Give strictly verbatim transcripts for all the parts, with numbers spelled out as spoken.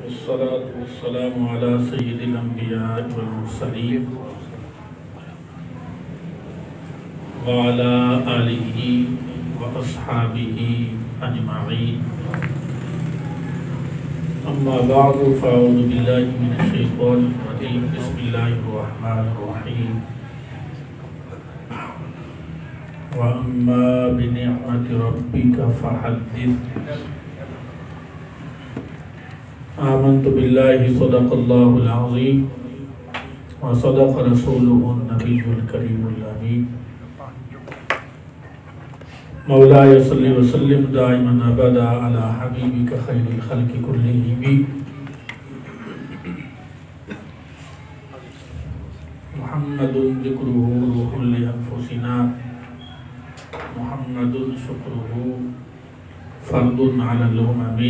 والصلاة والسلام على سيد الأنبياء والمرسلين وعلى آله وأصحابه أجمعين. أما بعد فأعوذ بالله من الشيطان الرجيم. بسم الله الرحمن الرحيم. وأما بنعمة ربك فحدث. آمنت بالله صدق الله العظيم وصدق رسوله النبي الكريم الأمين. مولاي صل وسلم دائما أبدا على حبيبك خير الخلق كلهم محمد ذكره روح لأنفسنا محمد شكره فرد على الأمم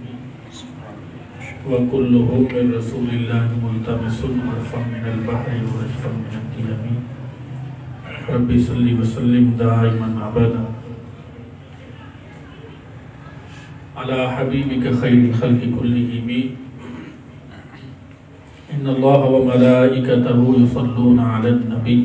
وكلهم من رسول الله ملتمس عرفا من البحر ورشفا من الديم. ربي صل وسلم دائما أبدا على حبيبك خير الخلق كلهم. إن الله وملائكته يصلون على النبي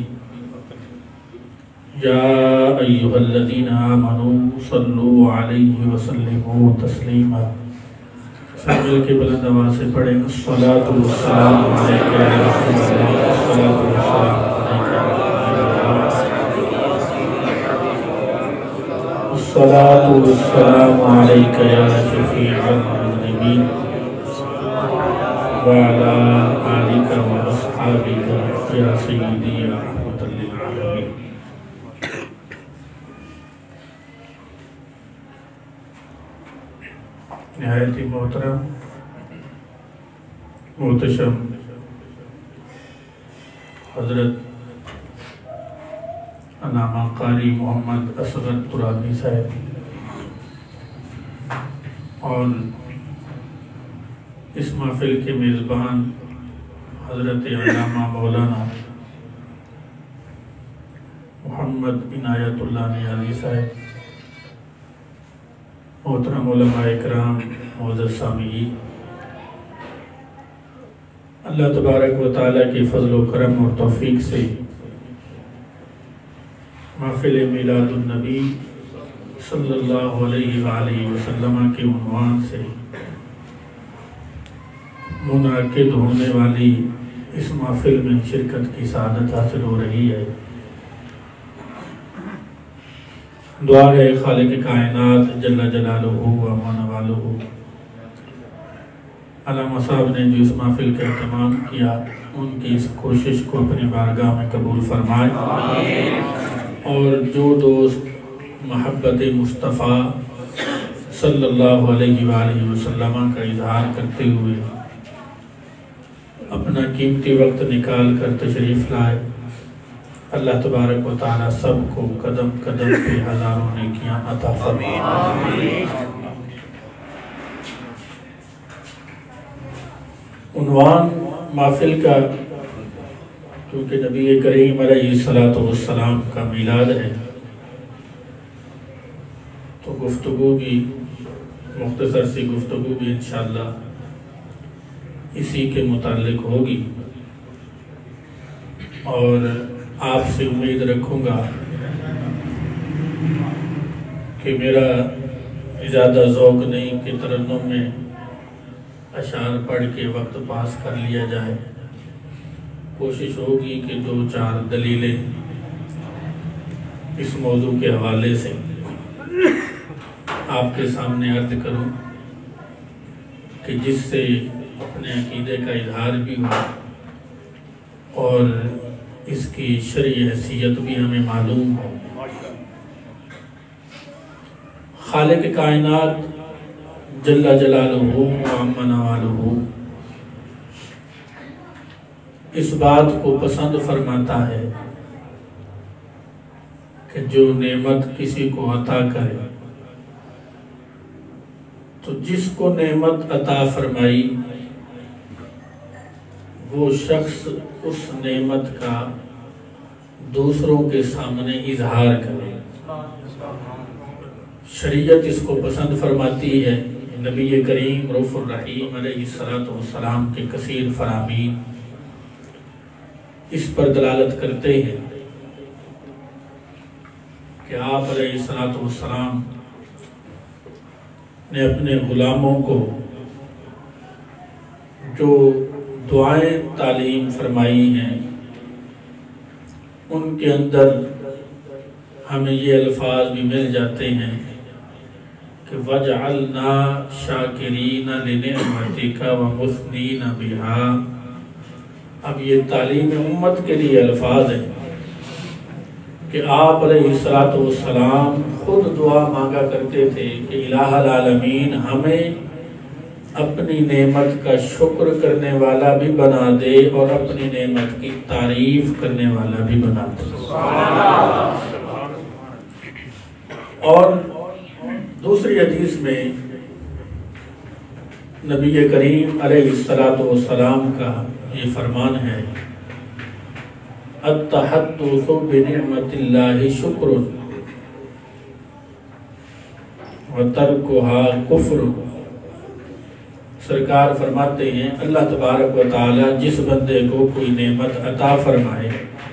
يا أيها الذين آمنوا صلوا عليه وسلموا تسليما. مل کے بلند آواز سے پڑھیں الصلاة والسلام علیکہ یا رسول اللہ الصلاة والسلام الصلاة والسلام علیکہ یا شفیع المذنبین وعلا آلک و اصحابک یا سیدی یا رحمت للعالمین. نہایت ہی محترم محتشم حضرت علامہ قاری محمد اصغر ترابی صاحب اور اس محفل کے میزبان حضرت علامہ مولانا محمد عنایت اللہ نیازی صاحب، محترم علماء اکرام، معزز سامعین، اللہ تبارک و تعالیٰ کی فضل و کرم اور توفیق سے محفل میلاد النبی صلی اللہ علیہ وآلہ وسلم کے عنوان سے منعقد ہونے والی اس محفل میں شرکت کی سعادت حاصل ہو رہی ہے. دعا ہے خالق کائنات جل جلالہ و منوالہ علامہ صاحب نے جو اس محفل کا اہتمام کیا ان کی اس کوشش کو اپنی بارگاہ میں قبول فرمائے، اور جو دوست محبت مصطفیٰ صلی اللہ علیہ وآلہ وسلم کا اظہار کرتے ہوئے اپنا قیمتی وقت نکال کر تشریف لائے، اللہ تبارک و تعالیٰ سب کو قدم قدم پہ ہزاروں نیکیاں عطا فرمائے. عنوان محفل کا کیونکہ نبی کریم علیہ السلام کا میلاد ہے تو گفتگو بھی مختصر سی گفتگو بھی انشاءاللہ اسی کے متعلق ہوگی، اور آپ سے امید رکھوں گا کہ میرا زیادہ ذوق نہیں کہ ترنم میں اشعار پڑھ کے وقت پاس کر لیا جائے. کوشش ہوگی کہ دو چار دلیلیں اس موضوع کے حوالے سے آپ کے سامنے عرض کروں کہ جس سے اپنے عقیدے کا اظہار بھی ہو اور اس کی شرعی حیثیت بھی ہمیں معلوم ہو. خالق کائنات جل جلالہ و عم نوالہ اس بات کو پسند فرماتا ہے کہ جو نعمت کسی کو عطا کرے تو جس کو نعمت عطا فرمائی وہ شخص اس نعمت کا دوسروں کے سامنے اظہار کرے. شریعت اس کو پسند فرماتی ہے نبی کریم رؤوف الرحیم علیہ الصلوۃ والسلام کے کثیر فرامین اس پر دلالت کرتے ہیں کہ آپ علیہ الصلوۃ والسلام نے اپنے غلاموں کو جو دعائیں تعلیم فرمائی ہیں ان کے اندر ہمیں یہ الفاظ بھی مل جاتے ہیں کہ وَجْعَلْنَا شَاكِرِينَ لِنِعْمَتِكَ وَمُثْنِينَ بِهَا۔ اب یہ تعلیم امت کے لیے الفاظ ہیں کہ آپ علیہ السلام خود دعا مانگا کرتے تھے کہ الہ العالمین ہمیں اپنی نعمت کا شکر کرنے والا بھی بنا دے اور اپنی نعمت کی تعریف کرنے والا بھی بنا دے۔ اور دوسری حدیث میں نبی کریم علیہ السلام کا یہ فرمان ہے التحدث بنعمت اللہ شکر وترکها کفر۔ سرکار فرماتے ہیں اللہ تبارک و تعالی جس بندے کو کوئی نعمت عطا فرمائے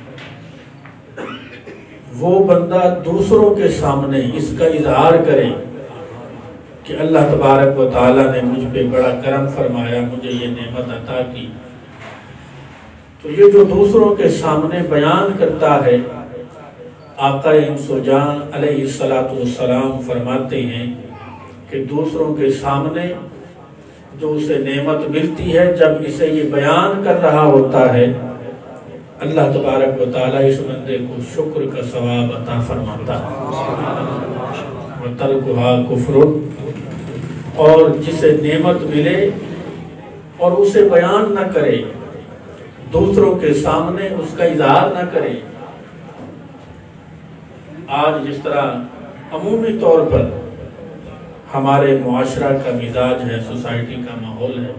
وہ بندہ دوسروں کے سامنے اس کا اظہار کرے کہ اللہ تبارک و تعالی نے مجھ پہ بڑا کرم فرمایا، مجھے یہ نعمت عطا کی، تو یہ جو دوسروں کے سامنے بیان کرتا ہے آقا انس و جان علیہ السلام فرماتے ہیں کہ دوسروں کے سامنے جو اسے نعمت ملتی ہے جب اسے یہ بیان کر رہا ہوتا ہے اللہ تبارک و تعالی اس بندے کو شکر کا ثواب عطا فرماتا ہے۔ وَتَرْكُهَا كُفْرٌ، اور جسے نعمت ملے اور اسے بیان نہ کرے، دوسروں کے سامنے اس کا اظہار نہ کرے۔ آج جس طرح عمومی طور پر ہمارے معاشرہ کا مزاج ہے، سوسائٹی کا ماحول ہے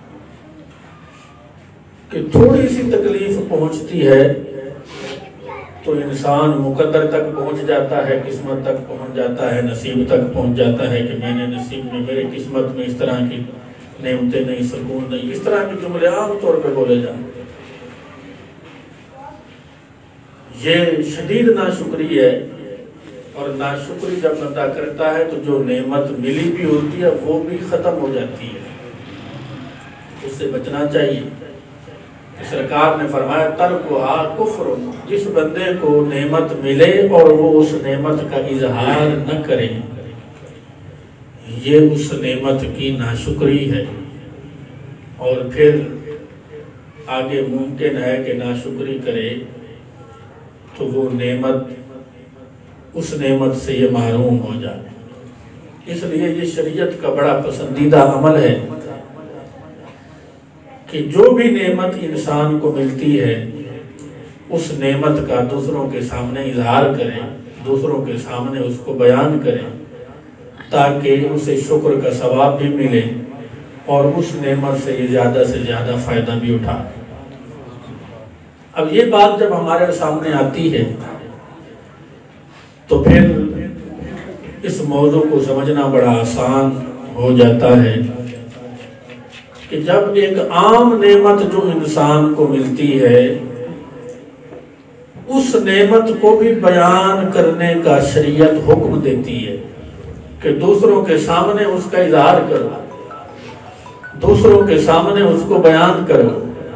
کہ تھوڑی سی تکلیف پہنچتی ہے تو انسان مقدر تک پہنچ جاتا ہے، قسمت تک پہنچ جاتا ہے، نصیب تک پہنچ جاتا ہے کہ میں نے نصیب میں، میرے قسمت میں اس طرح کی نعمتیں نہیں، سکون نہیں، اس طرح کے جملے عام طور پہ بولے جاتے۔ یہ شدید ناشکری ہے، اور ناشکری جب بندہ کرتا ہے تو جو نعمت ملی بھی ہوتی ہے وہ بھی ختم ہو جاتی ہے، اس سے بچنا چاہیے۔ سرکار نے فرمایا ترکھا کفر، جس بندے کو نعمت ملے اور وہ اس نعمت کا اظہار نہ کرے یہ اس نعمت کی ناشکری ہے، اور پھر آگے ممکن ہے کہ ناشکری کرے تو وہ نعمت اس نعمت سے یہ محروم ہو جائے۔ اس لیے یہ شریعت کا بڑا پسندیدہ عمل ہے کہ جو بھی نعمت انسان کو ملتی ہے اس نعمت کا دوسروں کے سامنے اظہار کرے، دوسروں کے سامنے اس کو بیان کرے تاکہ اسے شکر کا ثواب بھی ملے اور اس نعمت سے یہ زیادہ سے زیادہ فائدہ بھی اٹھائے۔ اب یہ بات جب ہمارے سامنے آتی ہے تو پھر اس موضوع کو سمجھنا بڑا آسان ہو جاتا ہے کہ جب ایک عام نعمت جو انسان کو ملتی ہے اس نعمت کو بھی بیان کرنے کا شریعت حکم دیتی ہے کہ دوسروں کے سامنے اس کا اظہار کرو، دوسروں کے سامنے اس کو بیان کرو۔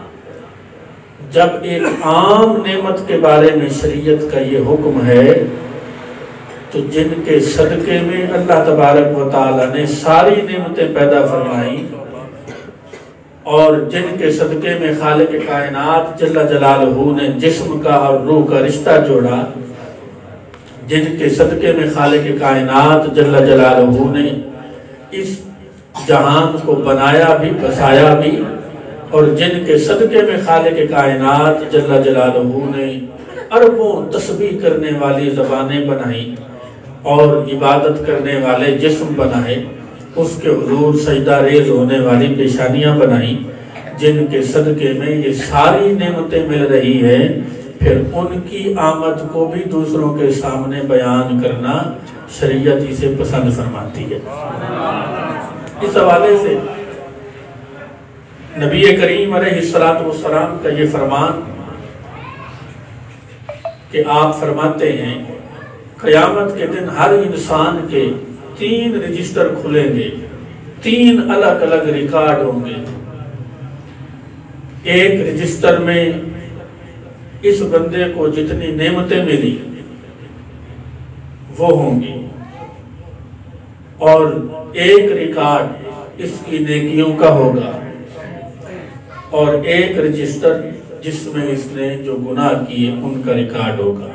جب ایک عام نعمت کے بارے میں شریعت کا یہ حکم ہے تو جن کے صدقے میں اللہ تبارک و تعالی نے ساری نعمتیں پیدا فرمائی اور جن کے صدقے میں خالق کائنات جل جلالہ نے جسم کا اور روح کا رشتہ جوڑا، جن کے صدقے میں خالق کائنات جل جلالہ نے اس جہان کو بنایا بھی، بسایا بھی، اور جن کے صدقے میں خالق کائنات جل جلالہ نے اربوں تسبیح کرنے والی زبانیں بنائی اور عبادت کرنے والے جسم بنائے، اس کے حضور سجدہ ریز ہونے والی پیشانیاں بنائیں، جن کے صدقے میں یہ ساری نعمتیں مل رہی ہیں، پھر ان کی آمد کو بھی دوسروں کے سامنے بیان کرنا شریعت اسے پسند فرماتی ہے۔ اس حوالے سے نبی کریم علیہ الصلوۃ والسلام کا یہ فرمان کہ آپ فرماتے ہیں قیامت کے دن ہر انسان کے تین رجسٹر کھلیں گے، تین الگ الگ ریکارڈ ہوں گے۔ ایک رجسٹر میں اس بندے کو جتنی نعمتیں ملی وہ ہوں گی، اور ایک ریکارڈ اس کی نیکیوں کا ہوگا، اور ایک رجسٹر جس میں اس نے جو گناہ کیے ان کا ریکارڈ ہوگا۔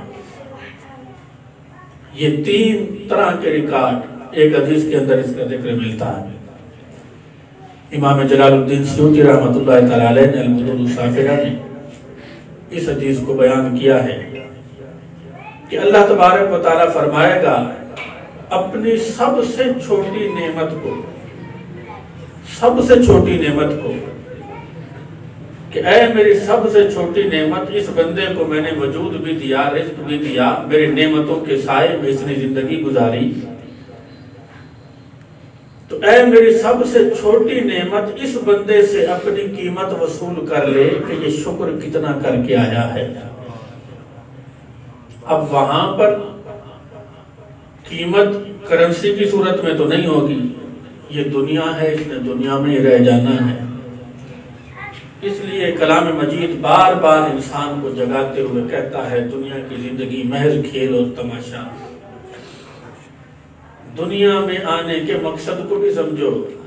یہ تین طرح کے ریکارڈ ایک حدیث کے اندر اس کا ذکر ملتا ہے۔ امام جلال الدین سیوطی رحمۃ اللہ تعالی علیہ نے المدن الصافرہ میں اس حدیث کو بیان کیا ہے کہ اللہ تبارک و تعالی فرمائے گا اپنی سب سے چھوٹی نعمت کو، سب سے چھوٹی نعمت کو کہ اے میری سب سے چھوٹی نعمت، اس بندے کو میں نے وجود بھی دیا، رزق بھی دیا، میری نعمتوں کے سائے میں اس نے زندگی گزاری، تو اے میری سب سے چھوٹی نعمت، اس بندے سے اپنی قیمت وصول کر لے کہ یہ شکر کتنا کر کے آیا ہے۔ اب وہاں پر قیمت کرنسی کی صورت میں تو نہیں ہوگی، یہ دنیا ہے، اس نے دنیا میں ہی رہ جانا ہے۔ اس لیے کلام مجید بار بار انسان کو جگاتے ہوئے کہتا ہے دنیا کی زندگی محض کھیل اور تماشا، دنیا میں آنے کے مقصد کو بھی سمجھو۔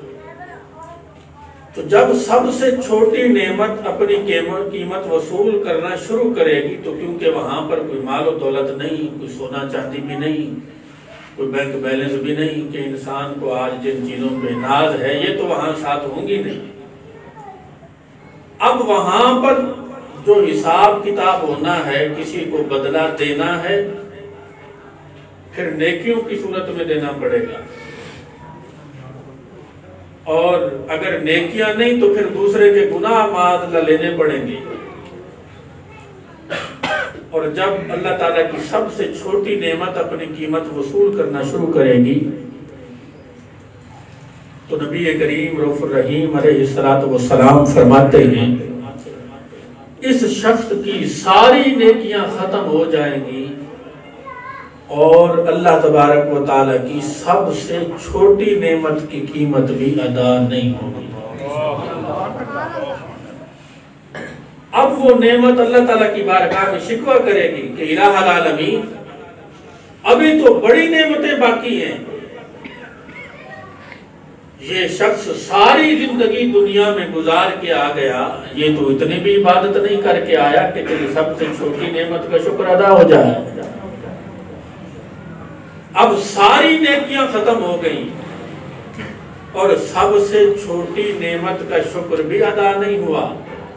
تو جب سب سے چھوٹی نعمت اپنی قیمت وصول کرنا شروع کرے گی، تو کیونکہ وہاں پر کوئی مال و دولت نہیں، کوئی سونا چاندی بھی نہیں، کوئی بینک بیلنس بھی نہیں کہ انسان کو آج جن چیزوں پہ ناز ہے یہ تو وہاں ساتھ ہوں گی نہیں۔ اب وہاں پر جو حساب کتاب ہونا ہے، کسی کو بدلہ دینا ہے، پھر نیکیوں کی صورت میں دینا پڑے گا، اور اگر نیکیاں نہیں تو پھر دوسرے کے گناہ معاذ اللہ لینے پڑیں گے۔ اور جب اللہ تعالیٰ کی سب سے چھوٹی نعمت اپنی قیمت وصول کرنا شروع کرے گی تو نبی کریم رؤوف الرحیم علیہ الصلوۃ والسلام فرماتے ہیں اس شخص کی ساری نیکیاں ختم ہو جائیں گی اور اللہ تبارک و تعالیٰ کی سب سے چھوٹی نعمت کی قیمت بھی ادا نہیں ہوگی۔ اب وہ نعمت اللہ تعالیٰ کی بارگاہ میں شکوہ کرے گی کہ الہ العالمین ابھی تو بڑی نعمتیں باقی ہیں، یہ شخص ساری زندگی دنیا میں گزار کے آ گیا، یہ تو اتنی بھی عبادت نہیں کر کے آیا کہ تیری سب سے چھوٹی نعمت کا شکر ادا ہو جائے۔ اب ساری نیکیاں ختم ہو گئیں اور سب سے چھوٹی نعمت کا شکر بھی ادا نہیں ہوا،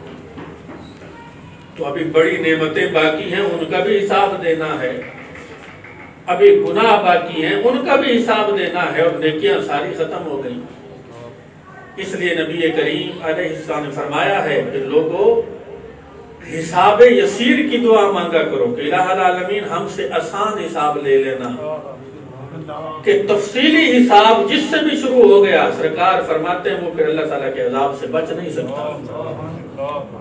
تو ابھی بڑی نعمتیں باقی ہیں، ان کا بھی حساب دینا ہے، ابھی گناہ باقی ہیں، ان کا بھی حساب دینا ہے، اور نیکیاں ساری ختم ہو گئیں۔ اس لیے نبی کریم علیہ السلام نے فرمایا ہے کہ لوگوں حساب یسیر کی دعا مانگا کرو کہ الہ العالمین ہم سے آسان حساب لے لینا، کہ تفصیلی حساب جس سے بھی شروع ہو گیا سرکار فرماتے ہیں وہ پھر اللہ تعالیٰ کے عذاب سے بچ نہیں سکتا۔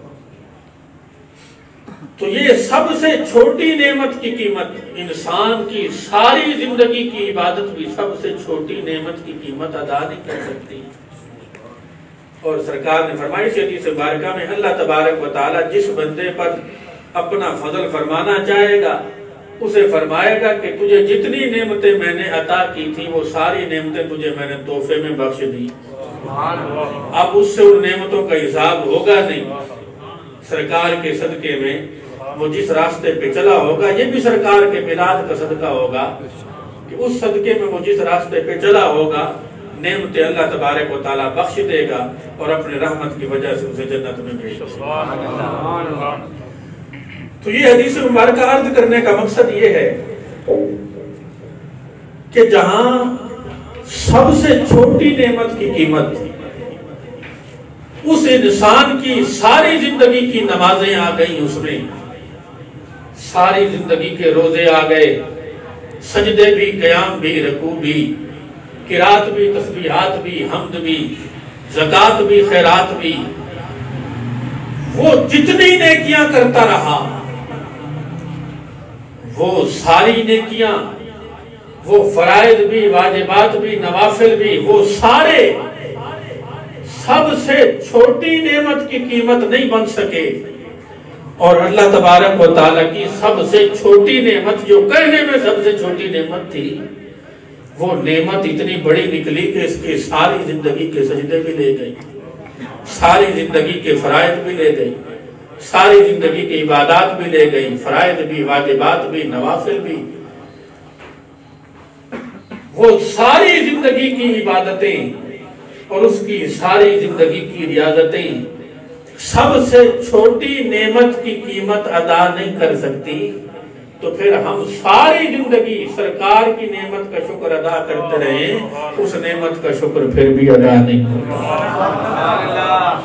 تو یہ سب سے چھوٹی نعمت کی قیمت، انسان کی ساری زندگی کی عبادت بھی سب سے چھوٹی نعمت کی قیمت ادا نہیں کر سکتی۔ اور سرکار نے فرمائی سے حدیث مبارکہ میں اللہ تبارک و تعالی جس بندے پر اپنا فضل فرمانا چاہے گا اسے فرمائے گا کہ تجھے جتنی نعمتیں میں نے عطا کی تھی وہ ساری نعمتیں تجھے میں نے تحفے میں بخش دی، اب اس سے ان نعمتوں کا حساب ہوگا نہیں۔ سرکار کے صدقے میں وہ جس راستے پہ چلا ہوگا یہ بھی سرکار کے میلاد کا صدقہ ہوگا کہ اس صدقے میں وہ جس راستے پہ چلا ہوگا نعمت اللہ تبارک و تعالیٰ بخش دے گا اور اپنے رحمت کی وجہ سے اسے جنت میں بھیج دے گا۔ تو یہ حدیث مبارکہ عرض کرنے کا مقصد یہ ہے کہ جہاں سب سے چھوٹی نعمت کی قیمت اس انسان کی ساری زندگی کی نمازیں آ گئیں، اس میں ساری زندگی کے روزے آ گئے، سجدے بھی، قیام بھی، رکوع بھی، قرات بھی، تسبیحات بھی، حمد بھی، زکات بھی، خیرات بھی، وہ جتنی نیکیاں کرتا رہا وہ ساری نیکیاں، وہ فرائض بھی، واجبات بھی، نوافل بھی، وہ سارے سب سے چھوٹی نعمت کی قیمت نہیں بن سکے، اور اللہ تبارک و تعالیٰ کی سب سے چھوٹی نعمت جو کہنے میں سب سے چھوٹی نعمت تھی، وہ نعمت اتنی بڑی نکلی کہ اس کی ساری زندگی کے سجدے بھی لے گئی، ساری زندگی کے فرائض بھی لے گئی، ساری زندگی کی عبادات بھی لے گئی، فرائض بھی، واجبات بھی، نوافل بھی، وہ ساری زندگی کی عبادتیں اور اس کی ساری زندگی کی ریاضتیں سب سے چھوٹی نعمت کی قیمت ادا نہیں کر سکتی، تو پھر ہم ساری زندگی سرکار کی نعمت کا شکر ادا کرتے رہے، اس نعمت کا شکر پھر بھی ادا نہیں ہوتا۔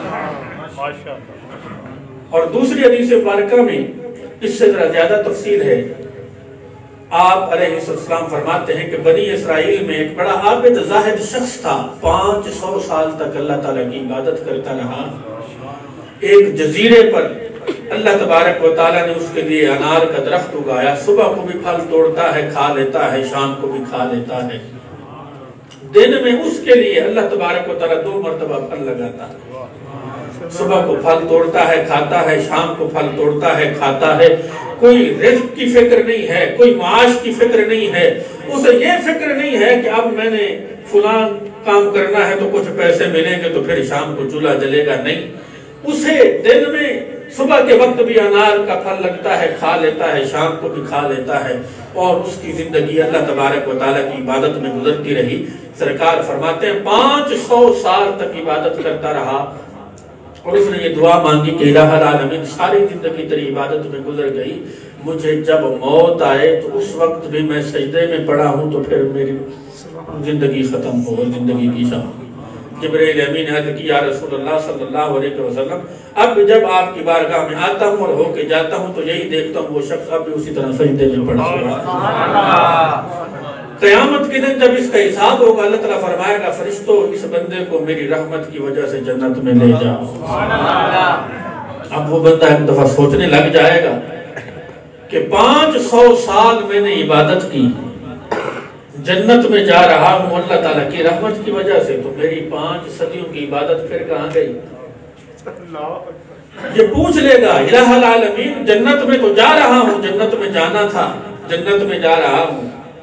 اور دوسری حدیث مبارکہ میں اس سے ذرا زیادہ تفصیل ہے۔ آپ علیہ السلام فرماتے ہیں کہ بنی اسرائیل میں ایک بڑا عابد زاہد شخص تھا، پانچ سو سال تک اللہ تعالیٰ کی عبادت کرتا رہا۔ ایک جزیرے پر اللہ تبارک و تعالیٰ نے اس کے لیے انار کا درخت اگایا، صبح کو بھی پھل توڑتا ہے، کھا لیتا ہے، شام کو بھی کھا لیتا ہے۔ دن میں اس کے لیے اللہ تبارک و تعالیٰ دو مرتبہ پھل لگاتا ہے، صبح کو پھل توڑتا ہے، کھاتا ہے، شام کو پھل توڑتا ہے، کھاتا ہے۔ کوئی رزق کی فکر نہیں ہے، کوئی معاش کی فکر نہیں ہے، اسے یہ فکر نہیں ہے کہ اب میں نے فلان کام کرنا ہے تو کچھ پیسے ملیں گے تو پھر شام کو چولہا جلے گا، نہیں۔ اسے دن میں صبح کے وقت بھی انار کا پھل لگتا ہے، کھا لیتا ہے، شام کو بھی کھا لیتا ہے، اور اس کی زندگی اللہ تبارک و تعالیٰ کی عبادت میں گزرتی رہی۔ سرکار فرماتے ہیں پانچ سو سال تک عبادت کرتا رہا، اور اس نے یہ دعا مانگی کہ الہ العالمین ساری زندگی تیری عبادت میں گزر گئی، مجھے جب موت آئے تو اس وقت بھی میں سجدے میں پڑا ہوں تو پھر میری زندگی ختم ہو، زندگی کی شام۔ جبرائیل امین نے عرض کی یا رسول اللہ صلی اللہ علیہ وسلم، اب جب آپ کی بارگاہ میں آتا ہوں اور ہو کے جاتا ہوں تو یہی دیکھتا ہوں وہ شخص اب بھی اسی طرح سجدے میں پڑا ہوا۔ قیامت کے دن جب اس کا حساب ہوگا اللہ تعالیٰ فرمائے گا فرشتوں اس بندے کو میری رحمت کی وجہ سے جنت میں لے جاؤ۔ اب وہ بندہ ایک دفعہ سوچنے لگ جائے گا کہ پانچ سو سال میں نے عبادت کی، جنت میں جا رہا ہوں اللہ تعالیٰ کی رحمت کی وجہ سے، تو میری پانچ صدیوں کی عبادت پھر کہاں گئی؟ یہ پوچھ لے گا الہ العالمین جنت میں تو جا رہا ہوں، جنت میں جانا تھا، جنت میں جا رہا ہوں،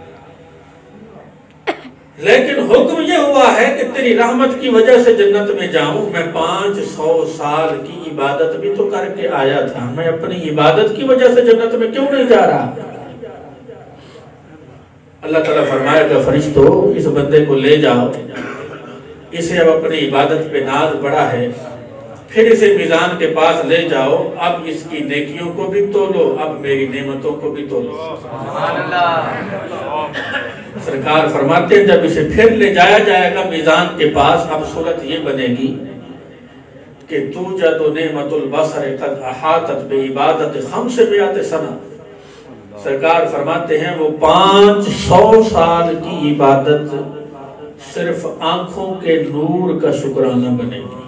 لیکن حکم یہ ہوا ہے کہ تیری رحمت کی وجہ سے جنت میں جاؤں، میں پانچ سو سال کی عبادت بھی تو کر کے آیا تھا، میں اپنی عبادت کی وجہ سے جنت میں کیوں نہیں جا رہا؟ اللہ تعالیٰ فرمائے گا فرشتو اس بندے کو لے جاؤ، اسے اب اپنی عبادت پہ ناز بڑا ہے، پھر اسے میزان کے پاس لے جاؤ، اب اس کی نیکیوں کو بھی تولو، اب میری نعمتوں کو بھی تولو۔ سرکار فرماتے ہیں جب اسے پھر لے جایا جائے گا میزان کے پاس، اب صورت یہ بنے گی کہ توجد نعمت البصر قد احاطت بعبادت خمس مئات سنہ۔ سرکار فرماتے ہیں وہ پانچ سو سال کی عبادت صرف آنکھوں کے نور کا شکرانہ بنے گی۔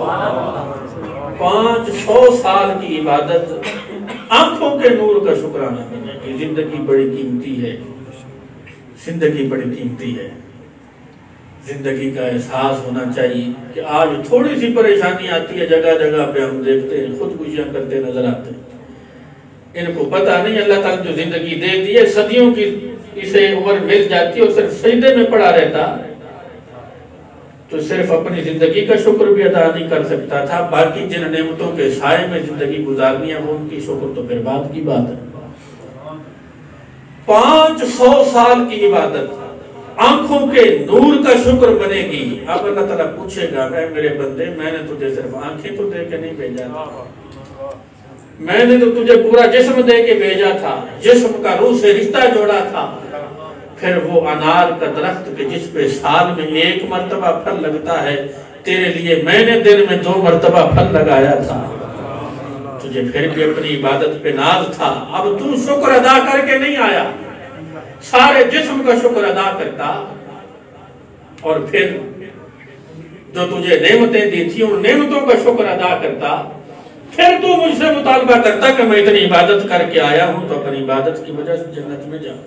پانچ سو سال کی عبادت آنکھوں کے نور کا شکرانہ بنے گی۔ زندگی بڑی قیمتی ہے، زندگی بڑی قیمتی ہے، زندگی کا احساس ہونا چاہیے کہ آج تھوڑی سی پریشانی آتی ہے، جگہ جگہ پہ ہم دیکھتے ہیں خودکشیاں کرتے نظر آتے ہیں۔ ان کو پتہ نہیں اللہ تعالیٰ جو زندگی دے دی ہے صدیوں کی اسے عمر مل جاتی ہے اور صرف سجدے میں پڑا رہتا تو صرف اپنی زندگی کا شکر بھی ادا نہیں کر سکتا تھا، باقی جن نعمتوں کے سائے میں زندگی گزارنی ہے وہ ان کی شکر تو پھر بعد کی بات ہے۔ پانچ سو سال کی عبادت آنکھوں کے نور کا شکر بنے گی۔ اب اللہ تعالیٰ پوچھے گا اے میرے بندے میں نے تجھے صرف آنکھیں تو دے کے نہیں بھیجا تھا، میں نے تو تجھے پورا جسم دے کے بھیجا تھا، جسم کا روح سے رشتہ جوڑا تھا، پھر وہ انار کا درخت کے جس پہ سال میں ایک مرتبہ پھل لگتا ہے تیرے لیے میں نے دن میں دو مرتبہ پھل لگایا تھا، تجھے پھر بھی اپنی عبادت پہ ناز تھا، اب تو شکر ادا کر کے نہیں آیا، سارے جسم کا شکر ادا کرتا اور پھر جو تجھے نعمتیں دی تھی ان نعمتوں کا شکر ادا کرتا، پھر تو مجھ سے مطالبہ کرتا کہ میں اتنی عبادت کر کے آیا ہوں تو اپنی عبادت کی وجہ سے جنت میں جاؤں۔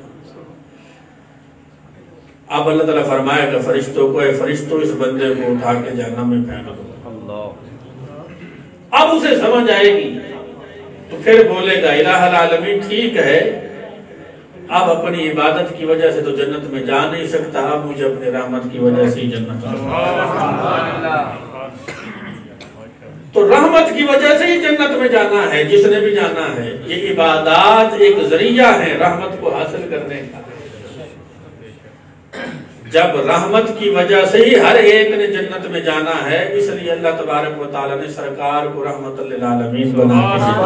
اب اللہ تعالیٰ فرمائے کہ فرشتوں کو، اے فرشتوں اس بندے کو اٹھا کے جہنم میں پھینک دو۔ اب اسے سمجھ آئے گی تو پھر بولے گا الہ العالمین ٹھیک ہے، اب اپنی عبادت کی وجہ سے تو جنت میں جا نہیں سکتا، اب مجھے اپنی رحمت کی وجہ سے ہی جنت میں، تو رحمت کی وجہ سے ہی جنت میں جانا ہے جس نے بھی جانا ہے۔ یہ عبادات ایک ذریعہ ہے رحمت کو حاصل کرنے کا۔ جب رحمت کی وجہ سے ہی ہر ایک نے جنت میں جانا ہے، اس لیے اللہ تبارک و تعالی نے سرکار کو رحمت للعالمین بنا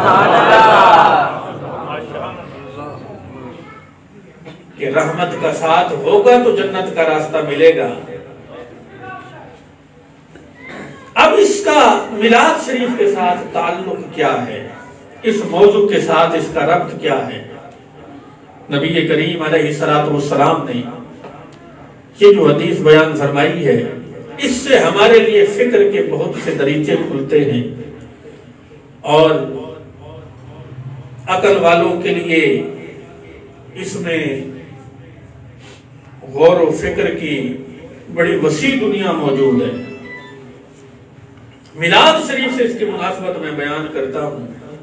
کہ رحمت کا ساتھ ہوگا تو جنت کا راستہ ملے گا۔ اب اس کا میلاد شریف کے ساتھ تعلق کیا ہے، اس موضوع کے ساتھ اس کا ربط کیا ہے؟ نبی کریم علیہ الصلوۃ والسلام نے یہ جو حدیث بیان فرمائی ہے، اس سے ہمارے لیے فکر کے بہت سے دریچے کھلتے ہیں، اور عقل والوں کے لیے اس میں غور و فکر کی بڑی وسیع دنیا موجود ہے۔ میلاد شریف سے اس کی مناسبت میں بیان کرتا ہوں۔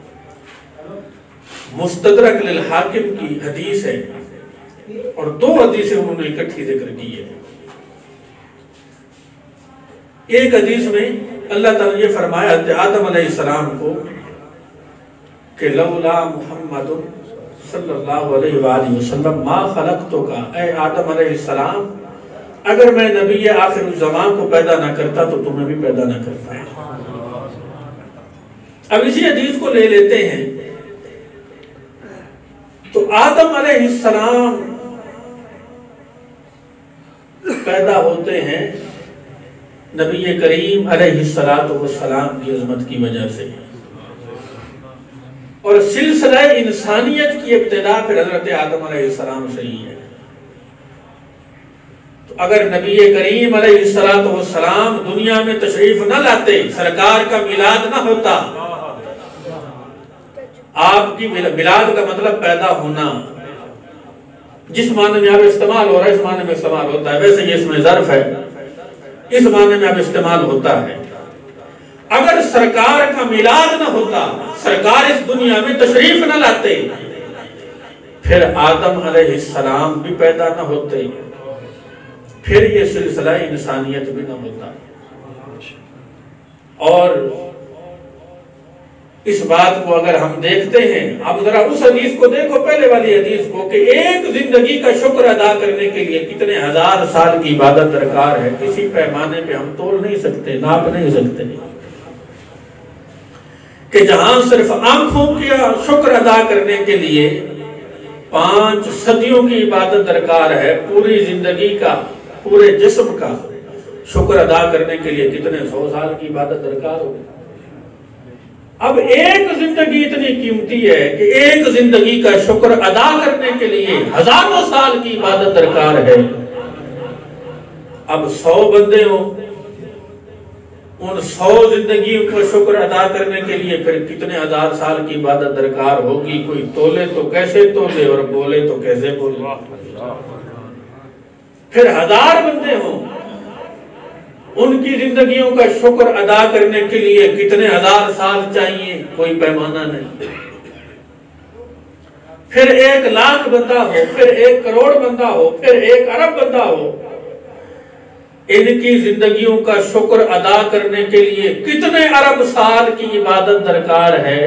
مستدرک للحاکم کی حدیث ہے، اور دو حدیثیں انہوں نے اکٹھی ذکر کی ہے۔ ایک حدیث میں اللہ تعالیٰ یہ فرمایا آدم علیہ السلام کو کہ لولا محمد صلی اللہ علیہ وآلہ وسلم ما خلقتک، اے آدم علیہ السلام اگر میں نبی آخر الزمان کو پیدا نہ کرتا تو تمہیں بھی پیدا نہ کرتا۔ اب اسی حدیث کو لے لیتے ہیں تو آدم علیہ السلام پیدا ہوتے ہیں نبی کریم علیہ السلام کی عظمت کی وجہ سے، اور سلسلہ انسانیت کی ابتدا پھر حضرت آدم علیہ السلام سے ہی ہے۔ تو اگر نبی کریم علیہ السلام دنیا میں تشریف نہ لاتے، سرکار کا میلاد نہ ہوتا، آپ کی میلاد کا مطلب پیدا ہونا، جس معنی میں اب استعمال ہو رہا ہے اس معنی میں استعمال ہوتا ہے، ویسے یہ اس میں ظرف ہے، اس معنی میں اب استعمال ہوتا ہے۔ اگر سرکار کا میلاد نہ ہوتا، سرکار اس دنیا میں تشریف نہ لاتے، پھر آدم علیہ السلام بھی پیدا نہ ہوتے، پھر یہ سلسلہ انسانیت بھی نہ ہوتا۔ اور اس بات کو اگر ہم دیکھتے ہیں، اب ذرا اس حدیث کو دیکھو، پہلے والی حدیث کو، کہ ایک زندگی کا شکر ادا کرنے کے لیے کتنے ہزار سال کی عبادت درکار ہے، کسی پیمانے پہ ہم تول نہیں سکتے، ناپ نہیں سکتے، کہ جہاں صرف آنکھوں کا شکر ادا کرنے کے لیے پانچ صدیوں کی عبادت درکار ہے، پوری زندگی کا، پورے جسم کا شکر ادا کرنے کے لیے کتنے سو سال کی عبادت درکار ہوگی۔ اب ایک زندگی اتنی قیمتی ہے کہ ایک زندگی کا شکر ادا کرنے کے لیے ہزاروں سال کی عبادت درکار ہے۔ اب سو بندے ہوں، ان سو زندگیوں کا شکر ادا کرنے کے لیے پھر کتنے ہزار سال کی عبادت درکار ہوگی، کوئی تولے تو کیسے تولے اور بولے تو کیسے بولے۔ پھر ہزار بندے ہوں، ان کی زندگیوں کا شکر ادا کرنے کے لیے کتنے ہزار سال چاہیے، کوئی پیمانہ نہیں۔ پھر ایک لاکھ بندہ ہو، پھر ایک کروڑ بندہ ہو، پھر ایک ارب بندہ ہو، ان کی زندگیوں کا شکر ادا کرنے کے لیے کتنے ارب سال کی عبادت درکار ہے۔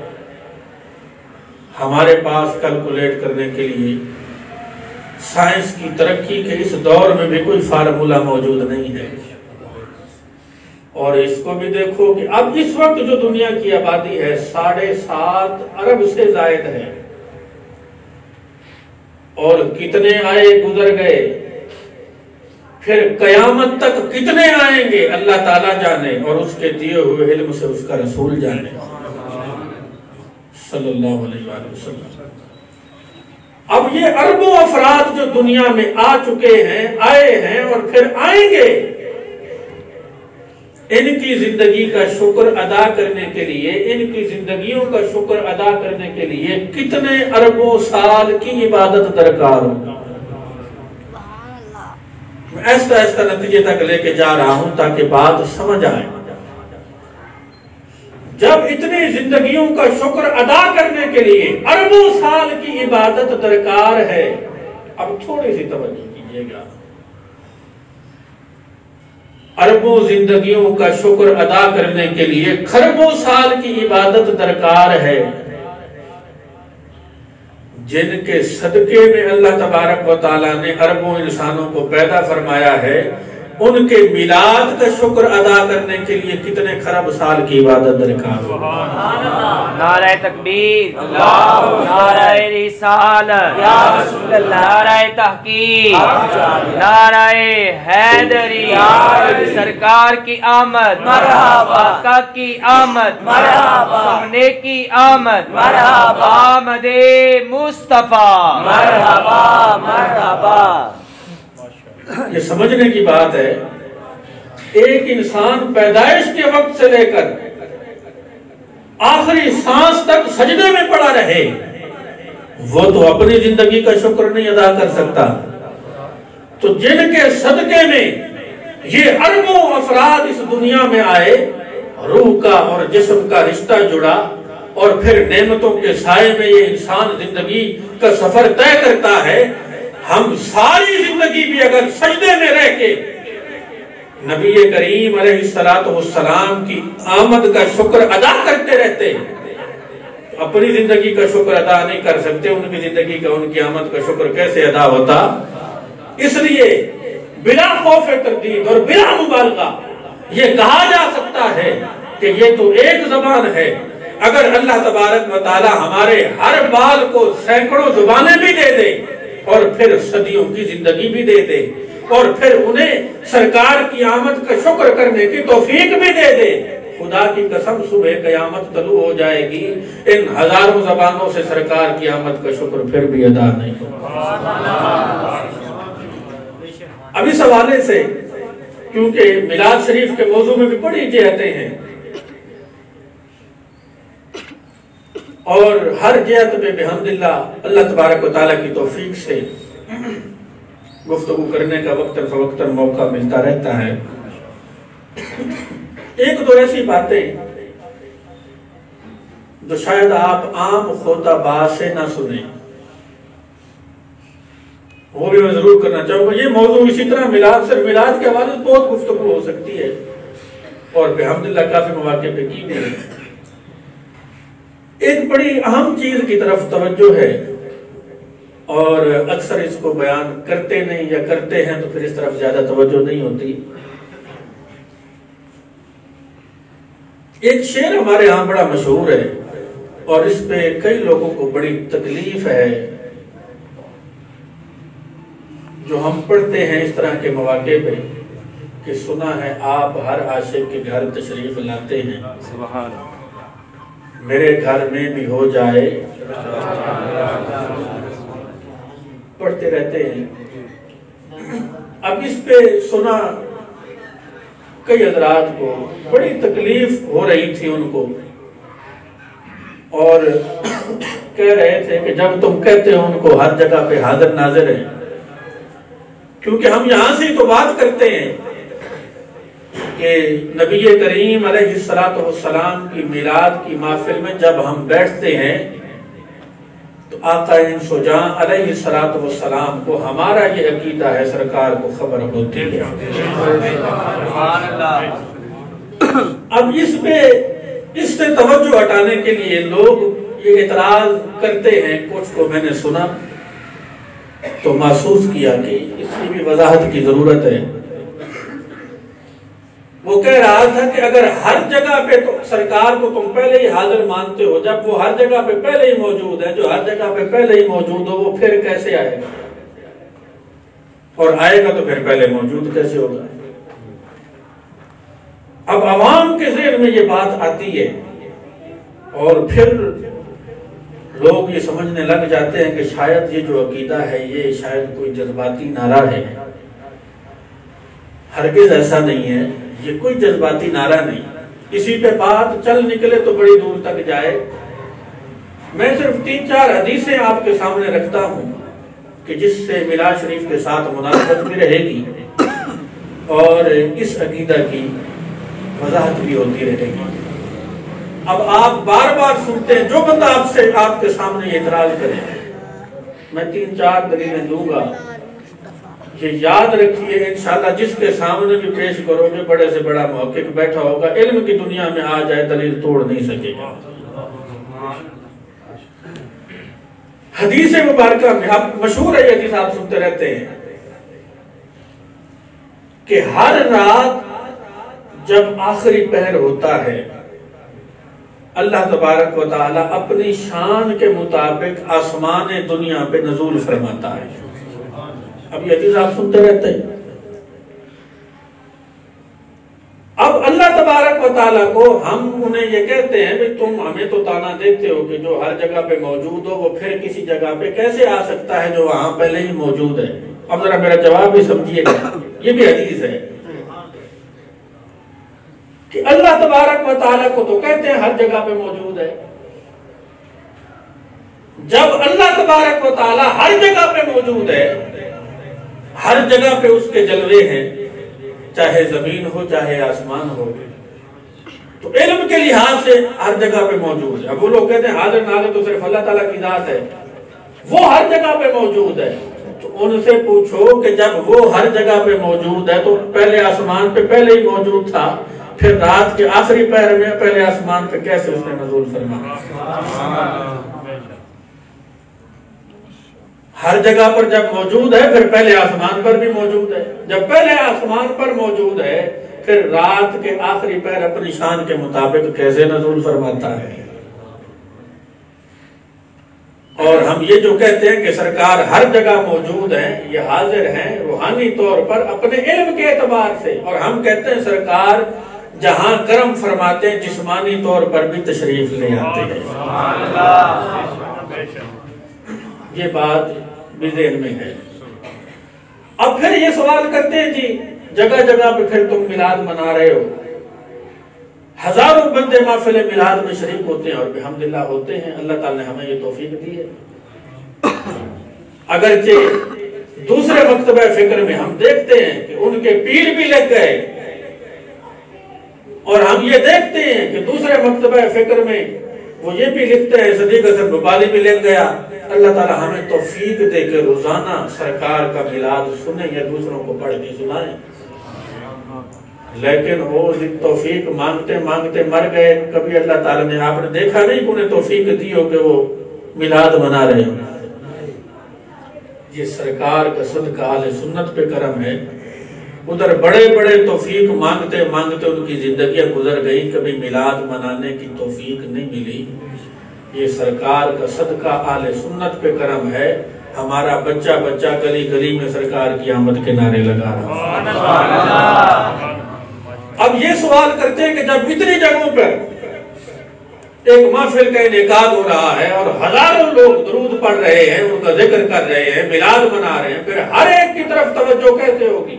ہمارے پاس کیلکولیٹ کرنے کے لیے سائنس کی ترقی کے اس دور میں بھی کوئی فارمولہ موجود نہیں ہے۔ اور اس کو بھی دیکھو کہ اب اس وقت جو دنیا کی آبادی ہے ساڑھے سات ارب سے زائد ہے، اور کتنے آئے گزر گئے، پھر قیامت تک کتنے آئیں گے اللہ تعالیٰ جانے، اور اس کے دیے ہوئے علم سے اس کا رسول جانے صلی اللہ علیہ وآلہ وسلم۔ اب یہ اربوں افراد جو دنیا میں آ چکے ہیں، آئے ہیں اور پھر آئیں گے، ان کی زندگی کا شکر ادا کرنے کے لیے، ان کی زندگیوں کا شکر ادا کرنے کے لیے کتنے اربوں سال کی عبادت درکار ہوگی۔ میں ایسا ایسا نتیجے تک لے کے جا رہا ہوں تاکہ بات سمجھ آئے۔ جب اتنی زندگیوں کا شکر ادا کرنے کے لیے اربوں سال کی عبادت درکار ہے، اب تھوڑی سی توجہ کیجیے گا، اربوں زندگیوں کا شکر ادا کرنے کے لیے خربوں سال کی عبادت درکار ہے، جن کے صدقے میں اللہ تبارک و تعالیٰ نے اربوں انسانوں کو پیدا فرمایا ہے، ان کے میلاد کا شکر ادا کرنے کے لیے کتنے خرب سال کی عبادت درکار ہو۔ نعرہ تکبیر، نعرہ رسالت، نعرہ تحقیق، نعرہ حیدری، سرکار کی آمد، آقا کی آمد، سونے کی آمد، آمد مصطفیٰ، مرحبا مرحبا۔ یہ سمجھنے کی بات ہے، ایک انسان پیدائش کے وقت سے لے کر آخری سانس تک سجدے میں پڑا رہے، وہ تو اپنی زندگی کا شکر نہیں ادا کر سکتا، تو جن کے صدقے میں یہ اربوں افراد اس دنیا میں آئے، روح کا اور جسم کا رشتہ جڑا، اور پھر نعمتوں کے سائے میں یہ انسان زندگی کا سفر طے کرتا ہے، ہم ساری زندگی بھی اگر سجدے میں رہ کے نبی کریم علیہ السلام کی آمد کا شکر ادا کرتے رہتے، اپنی زندگی کا شکر ادا نہیں کر سکتے، ان کی زندگی کا ان کی آمد کا شکر کیسے ادا ہوتا؟ اس لیے بلا خوف تردید اور بلا مبالغہ یہ کہا جا سکتا ہے کہ یہ تو ایک زبان ہے، اگر اللہ تبارک و تعالی ہمارے ہر بال کو سینکڑوں زبانیں بھی دے دے اور پھر صدیوں کی زندگی بھی دے دے، اور پھر انہیں سرکار کی آمد کا شکر کرنے کی توفیق بھی دے دے، خدا کی قسم صبح قیامت طلوع ہو جائے گی، ان ہزاروں زبانوں سے سرکار کی آمد کا شکر پھر بھی ادا نہیں ہوگا۔ اب اس حوالے سے کیونکہ میلاد شریف کے موضوع میں بھی بڑی جہتیں ہیں، اور ہر جہت میں بحمدللہ اللہ تبارک و تعالیٰ کی توفیق سے گفتگو کرنے کا وقتاً فوقتاً موقع ملتا رہتا ہے۔ ایک دو ایسی باتیں جو شاید آپ عام خطباء سے نہ سنیں، وہ بھی میں ضرور کرنا چاہوں گا۔ یہ موضوع اسی طرح میلاد صرف میلاد کے حوالے سے بہت گفتگو ہو سکتی ہے، اور بحمدللہ کافی مواقع پہ کی گئی۔ ایک بڑی اہم چیز کی طرف توجہ ہے، اور اکثر اس کو بیان کرتے نہیں، یا کرتے ہیں تو پھر اس طرف زیادہ توجہ نہیں ہوتی۔ ایک شعر ہمارے ہاں بڑا مشہور ہے، اور اس پہ کئی لوگوں کو بڑی تکلیف ہے، جو ہم پڑھتے ہیں اس طرح کے مواقع پہ کہ سنا ہے آپ ہر عاشق کے گھر تشریف لاتے ہیں، سبحان اللہ، میرے گھر میں بھی ہو جائے، پڑھتے رہتے ہیں۔ اب اس پہ سنا کئی حضرات کو بڑی تکلیف ہو رہی تھی ان کو، اور کہہ رہے تھے کہ جب تم کہتے ہو ان کو ہر جگہ پہ حاضر ناظر ہیں، کیونکہ ہم یہاں سے تو بات کرتے ہیں کہ نبی کریم علیہ السلام کی میلاد کی محفل میں جب ہم بیٹھتے ہیں تو آقا انس و جاں علیہ السلام کو ہمارا یہ عقیدہ ہے، سرکار کو خبر ہوتی ہے۔ اب اس پہ اس سے توجہ ہٹانے کے لیے لوگ یہ اعتراض کرتے ہیں، کچھ کو میں نے سنا تو محسوس کیا کہ اس کی بھی وضاحت کی ضرورت ہے۔ وہ کہہ رہا تھا کہ اگر ہر جگہ پہ تو سرکار کو تم پہلے ہی حاضر مانتے ہو، جب وہ ہر جگہ پہ پہلے ہی موجود ہے، جو ہر جگہ پہ پہلے ہی موجود ہو، وہ پھر کیسے آئے گا؟ اور آئے گا تو پھر پہلے موجود کیسے ہوگا؟ اب عوام کے ذہن میں یہ بات آتی ہے، اور پھر لوگ یہ سمجھنے لگ جاتے ہیں کہ شاید یہ جو عقیدہ ہے یہ شاید کوئی جذباتی نعرہ ہے. ہرگز ایسا نہیں ہے، یہ کوئی جذباتی نعرہ نہیں. اسی پہ بات چل نکلے تو بڑی دور تک جائے. میں صرف تین چار حدیثیں آپ کے سامنے رکھتا ہوں کہ جس سے میلاد شریف کے ساتھ مناسبت بھی رہے گی اور اس عقیدہ کی وضاحت بھی ہوتی رہے گی. اب آپ بار بار سنتے ہیں، جو بندہ آپ سے آپ کے سامنے اعتراض کرے، میں تین چار دلیلیں دوں گا. یہ یاد رکھیے انشاءاللہ جس کے سامنے بھی پیش کرو گے بڑے سے بڑا محقق بیٹھا ہوگا، علم کی دنیا میں آ جائے دلیل توڑ نہیں سکے گا. حدیث مبارکہ میں اب مشہور ہے یہ حدیث آپ سنتے رہتے ہیں کہ ہر رات جب آخری پہر ہوتا ہے اللہ تبارک و تعالی اپنی شان کے مطابق آسمان دنیا پہ نزول فرماتا ہے. اب یہ حدیث آپ سنتے رہتے ہیں. اب اللہ تبارک و تعالیٰ کو ہم انہیں یہ کہتے ہیں کہ تم ہمیں تو تانا دیتے ہو کہ جو ہر جگہ پہ موجود ہو وہ پھر کسی جگہ پہ کیسے آ سکتا ہے جو وہاں پہلے ہی موجود ہے. اب ذرا میرا جواب بھی سمجھیے گا، یہ بھی حدیث ہے کہ اللہ تبارک و تعالیٰ کو تو کہتے ہیں ہر جگہ پہ موجود ہے. جب اللہ تبارک و تعالیٰ ہر جگہ پہ موجود ہے، ہر جگہ پہ اس کے جلوے ہیں، چاہے زمین ہو چاہے آسمان ہو، تو علم کے لحاظ سے ہر جگہ پہ موجود ہے. اب وہ لوگ کہتے ہیں حاضر ناظر تو صرف اللہ تعالیٰ کی ذات ہے، وہ ہر جگہ پہ موجود ہے. تو ان سے پوچھو کہ جب وہ ہر جگہ پہ موجود ہے تو پہلے آسمان پہ پہلے ہی موجود تھا، پھر رات کے آخری پہر میں پہلے آسمان پہ کیسے اس نے نزول فرمایا؟ ہر جگہ پر جب موجود ہے پھر پہلے آسمان پر بھی موجود ہے. جب پہلے آسمان پر موجود ہے پھر رات کے آخری پہر اپنی شان کے مطابق کیسے نزول فرماتا ہے؟ اور ہم یہ جو کہتے ہیں کہ سرکار ہر جگہ موجود ہیں، یہ حاضر ہیں روحانی طور پر اپنے علم کے اعتبار سے، اور ہم کہتے ہیں سرکار جہاں کرم فرماتے ہیں جسمانی طور پر بھی تشریف لے آتے ہیں. یہ بات بھی ذہن میں ہے. اب پھر یہ سوال کرتے ہیں جی جگہ جگہ پہ پھر تم میلاد منا رہے ہو، ہزاروں بندے محفل میلاد میں شریک ہوتے ہیں اور بحمدللہ ہوتے ہیں، اللہ تعالی نے ہمیں یہ توفیق دی ہے. اگرچہ دوسرے مکتبہ فکر میں ہم دیکھتے ہیں کہ ان کے پیر بھی لگ گئے، اور ہم یہ دیکھتے ہیں کہ دوسرے مکتبہ فکر میں وہ یہ بھی لکھتے ہیں صدیق حسن ببالی بھی لکھ گیا. اللہ تعالی ہمیں توفیق دے کے روزانہ سرکار کا میلاد سنیں یا دوسروں کو پڑھ کے سنائیں. لیکن وہ توفیق مانگتے مانگتے مر گئے. کبھی اللہ تعالی نے آپ نے دیکھا نہیں کہ انہیں توفیق دی ہو کہ وہ میلاد منا رہے ہوں. یہ سرکار کا صدقہ اہل سنت پہ کرم ہے. ادھر بڑے بڑے توفیق مانگتے مانگتے ان کی زندگیاں گزر گئی، کبھی میلاد منانے کی توفیق نہیں ملی. یہ سرکار کا صدقہ اہل سنت پہ کرم ہے. ہمارا بچہ بچہ گلی گلی میں سرکار کی آمد کے نعرے لگا رہا. اب یہ سوال کرتے ہیں کہ جب اتنی جگہوں پر ایک محفل کا انعقاد ہو رہا ہے اور ہزاروں لوگ درود پڑھ رہے ہیں، ان کا ذکر کر رہے ہیں، میلاد منا رہے ہیں، پھر ہر ایک کی طرف توجہ کیسے ہوگی؟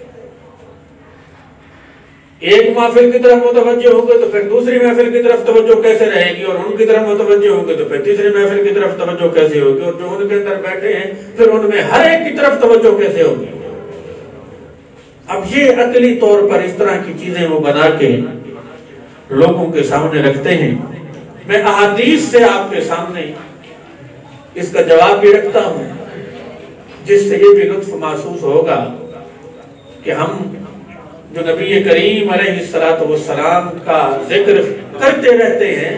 ایک محفل کی طرف متوجہ ہوں گے تو پھر دوسری محفل کی طرف توجہ کیسے رہے گی، اور ان کی طرف متوجہ ہوں گے تو پھر تیسری محفل کی طرف توجہ کیسے ہوگی، اور جو ان کے اندر بیٹھے ہیں پھر ان میں ہر ایک کی طرف توجہ کیسے ہوگی؟ اب یہ عقلی طور پر اس طرح کی چیزیں وہ بنا کے لوگوں کے سامنے رکھتے ہیں. میں احادیث سے آپ کے سامنے اس کا جواب بھی رکھتا ہوں، جس سے یہ بھی لطف محسوس ہوگا کہ ہم جو نبی کریم علیہ السلام کا ذکر کرتے رہتے ہیں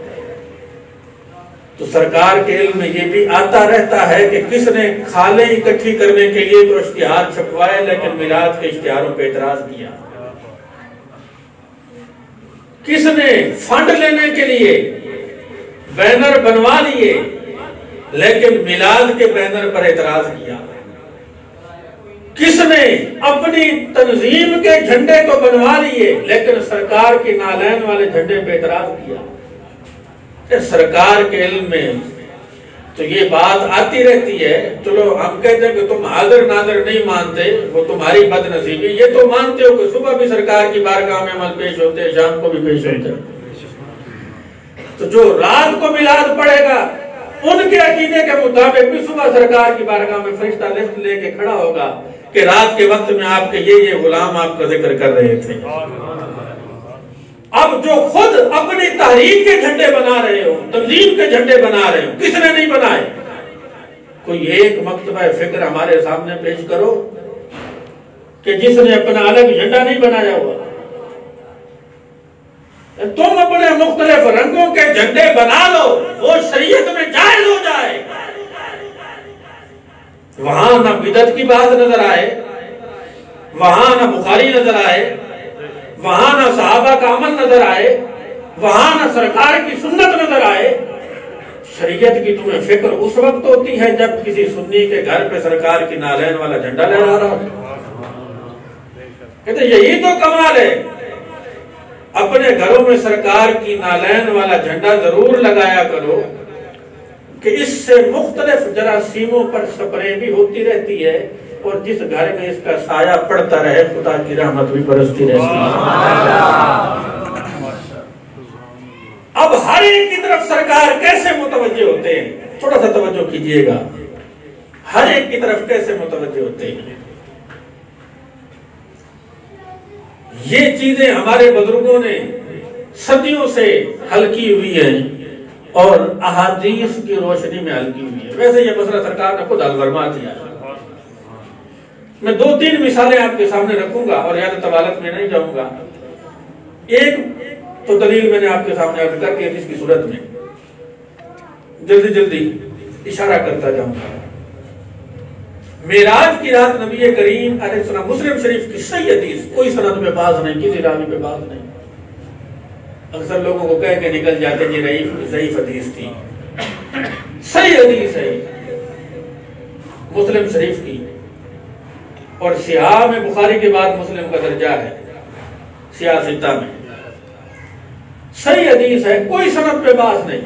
تو سرکار کے علم میں یہ بھی آتا رہتا ہے کہ کس نے کھالیں اکٹھی کرنے کے لیے تو اشتہار چھپوائے لیکن میلاد کے اشتہاروں پہ اعتراض کیا. کس نے فنڈ لینے کے لیے بینر بنوا لیے لیکن میلاد کے بینر پر اعتراض کیا. کس نے اپنی تنظیم کے جھنڈے تو بنوا لیے لیکن سرکار کی نالین والے جھنڈے پہ اعتراض کیا. سرکار کے علم میں تو یہ بات آتی رہتی ہے. چلو ہم کہتے ہیں کہ تم حاضر ناظر نہیں مانتے، وہ تمہاری بد نصیبی. یہ تو مانتے ہو کہ صبح بھی سرکار کی بارگاہ میں عمل پیش ہوتے ہیں، شام کو بھی پیش ہوتے ہیں. تو جو رات کو میلاد پڑھے گا ان کے عقیدے کے مطابق بھی صبح سرکار کی بارگاہ میں فرشتہ لسٹ لے کے کھڑا ہوگا کہ رات کے وقت میں آپ کے یہ یہ غلام آپ کا ذکر کر رہے تھے. اب جو خود اپنی تحریک کے جھنڈے بنا رہے ہو، تنظیم کے جھنڈے بنا رہے ہو، کس نے نہیں بنائے؟ کوئی ایک مکتبہ فکر ہمارے سامنے پیش کرو کہ جس نے اپنا الگ جھنڈا نہیں بنایا ہوا. تم اپنے مختلف رنگوں کے جھنڈے بنا لو، وہ شریعت میں جائز ہو جائے. وہاں نہ بدعت کی بات نظر آئے، وہاں نہ بخاری نظر آئے، وہاں نہ صحابہ کا عمل نظر آئے، وہاں نہ سرکار کی سنت نظر آئے. شریعت کی تمہیں فکر اس وقت ہوتی ہے جب کسی سنی کے گھر پہ سرکار کی نالین والا جھنڈا لہرا رہا ہو. کہتے یہی تو کمال ہے. اپنے گھروں میں سرکار کی نالین والا جھنڈا ضرور لگایا کرو کہ اس سے مختلف جراثیموں پر سپرے بھی ہوتی رہتی ہے، اور جس گھر میں اس کا سایہ پڑتا رہے خدا کی رحمت بھی برستی رہتی ہے. اب ہر ایک کی طرف سرکار کیسے متوجہ ہوتے ہیں؟ تھوڑا سا توجہ کیجئے گا. ہر ایک کی طرف کیسے متوجہ ہوتے ہیں؟ یہ چیزیں ہمارے بزرگوں نے صدیوں سے حل کی ہوئی ہیں اور احادیث کی روشنی میں حل کی ہوئی ہے. ویسے یہ مسئلہ سرکار نے خود حل فرما دیا. میں دو تین مثالیں آپ کے سامنے رکھوں گا اور یاد طوالت میں نہیں جاؤں گا. ایک تو دلیل میں نے آپ کے سامنے عرض کر کے جس کی صورت میں جلدی جلدی اشارہ کرتا جاؤں گا. معراج کی رات نبی کریم علیہ السلام، مسلم شریف کی صحیح حدیث، کوئی سند میں باز نہیں، کسی راوی میں باز نہیں. اکثر لوگوں کو کہہ کے نکل جاتے ہیں یہ ضعیف حدیث تھی. صحیح حدیث ہے مسلم شریف کی، اور سیاہ میں بخاری کے بعد مسلم کا درجہ ہے، سیاہ ستہ میں صحیح حدیث ہے، کوئی سند پہ باز نہیں.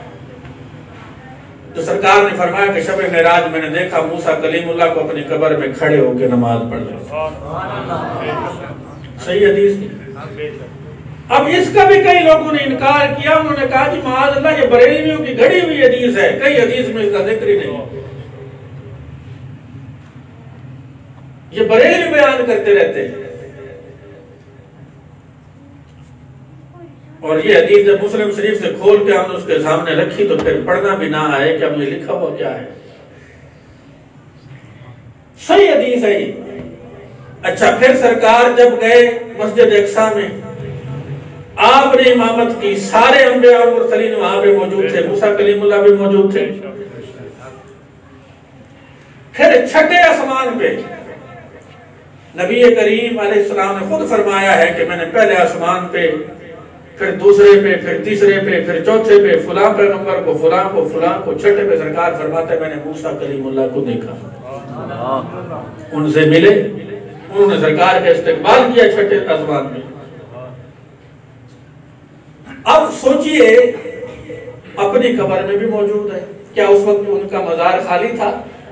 تو سرکار نے فرمایا کہ شب معراج میں نے دیکھا موسیٰ کلیم اللہ کو اپنی قبر میں کھڑے ہو کے نماز پڑھ رہے. صحیح حدیث نہیں. اب اس کا بھی کئی لوگوں نے انکار کیا. انہوں نے کہا جی معاذ اللہ یہ بریلویوں کی گھڑی ہوئی حدیث ہے، کئی حدیث میں اس کا ذکر ہی نہیں. یہ بریلوی بیان کرتے رہتے ہیں. اور یہ حدیث جب مسلم شریف سے کھول کے ہم نے اس کے سامنے رکھی تو پھر پڑھنا بھی نہ آئے کہ اب یہ لکھا ہوا کیا ہے. صحیح حدیث ہے یہ. اچھا پھر سرکار جب گئے مسجد اقصیٰ میں، آپ نے امامت کی، سارے انبیاء اور مرسلین وہاں پہ موجود تھے، موسیٰ کلیم اللہ بھی موجود تھے. پھر چھٹے آسمان پہ نبی کریم علیہ السلام نے خود فرمایا ہے کہ میں نے پہلے آسمان پہ، پھر دوسرے پہ، پھر تیسرے پہ، پھر چوتھے پہ فلاں پیغمبر کو، فلاں کو، فلاں کو. چھٹے پہ سرکار فرماتے ہیں میں نے موسیٰ کلیم اللہ کو دیکھا، ان سے ملے، انہوں نے سرکار کا استقبال کیا چھٹے آسمان میں. اب سوچئے اپنی قبر میں بھی موجود ہے، کیا اس وقت ان کا مزار خالی تھا؟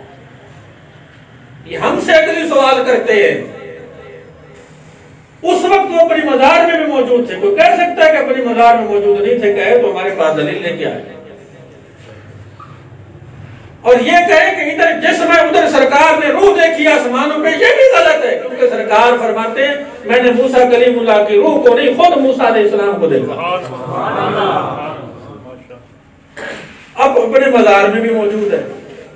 یہ ہم سے اگلی سوال کرتے ہیں. اس وقت وہ اپنی مزار میں بھی موجود تھے. کوئی کہہ سکتا ہے کہ اپنی مزار میں موجود نہیں تھے؟ کہے تو ہمارے پاس دلیل لے کے آئے. اور یہ کہے کہ ادھر جسم ہے ادھر سرکار نے روح دیکھی آسمانوں پہ، یہ بھی غلط ہے، کیونکہ سرکار فرماتے ہیں میں نے موسیٰ کلیم اللہ کی روح کو نہیں، خود موسیٰ علیہ السلام کو دیکھا. اب اپنے مزار میں بھی موجود ہے،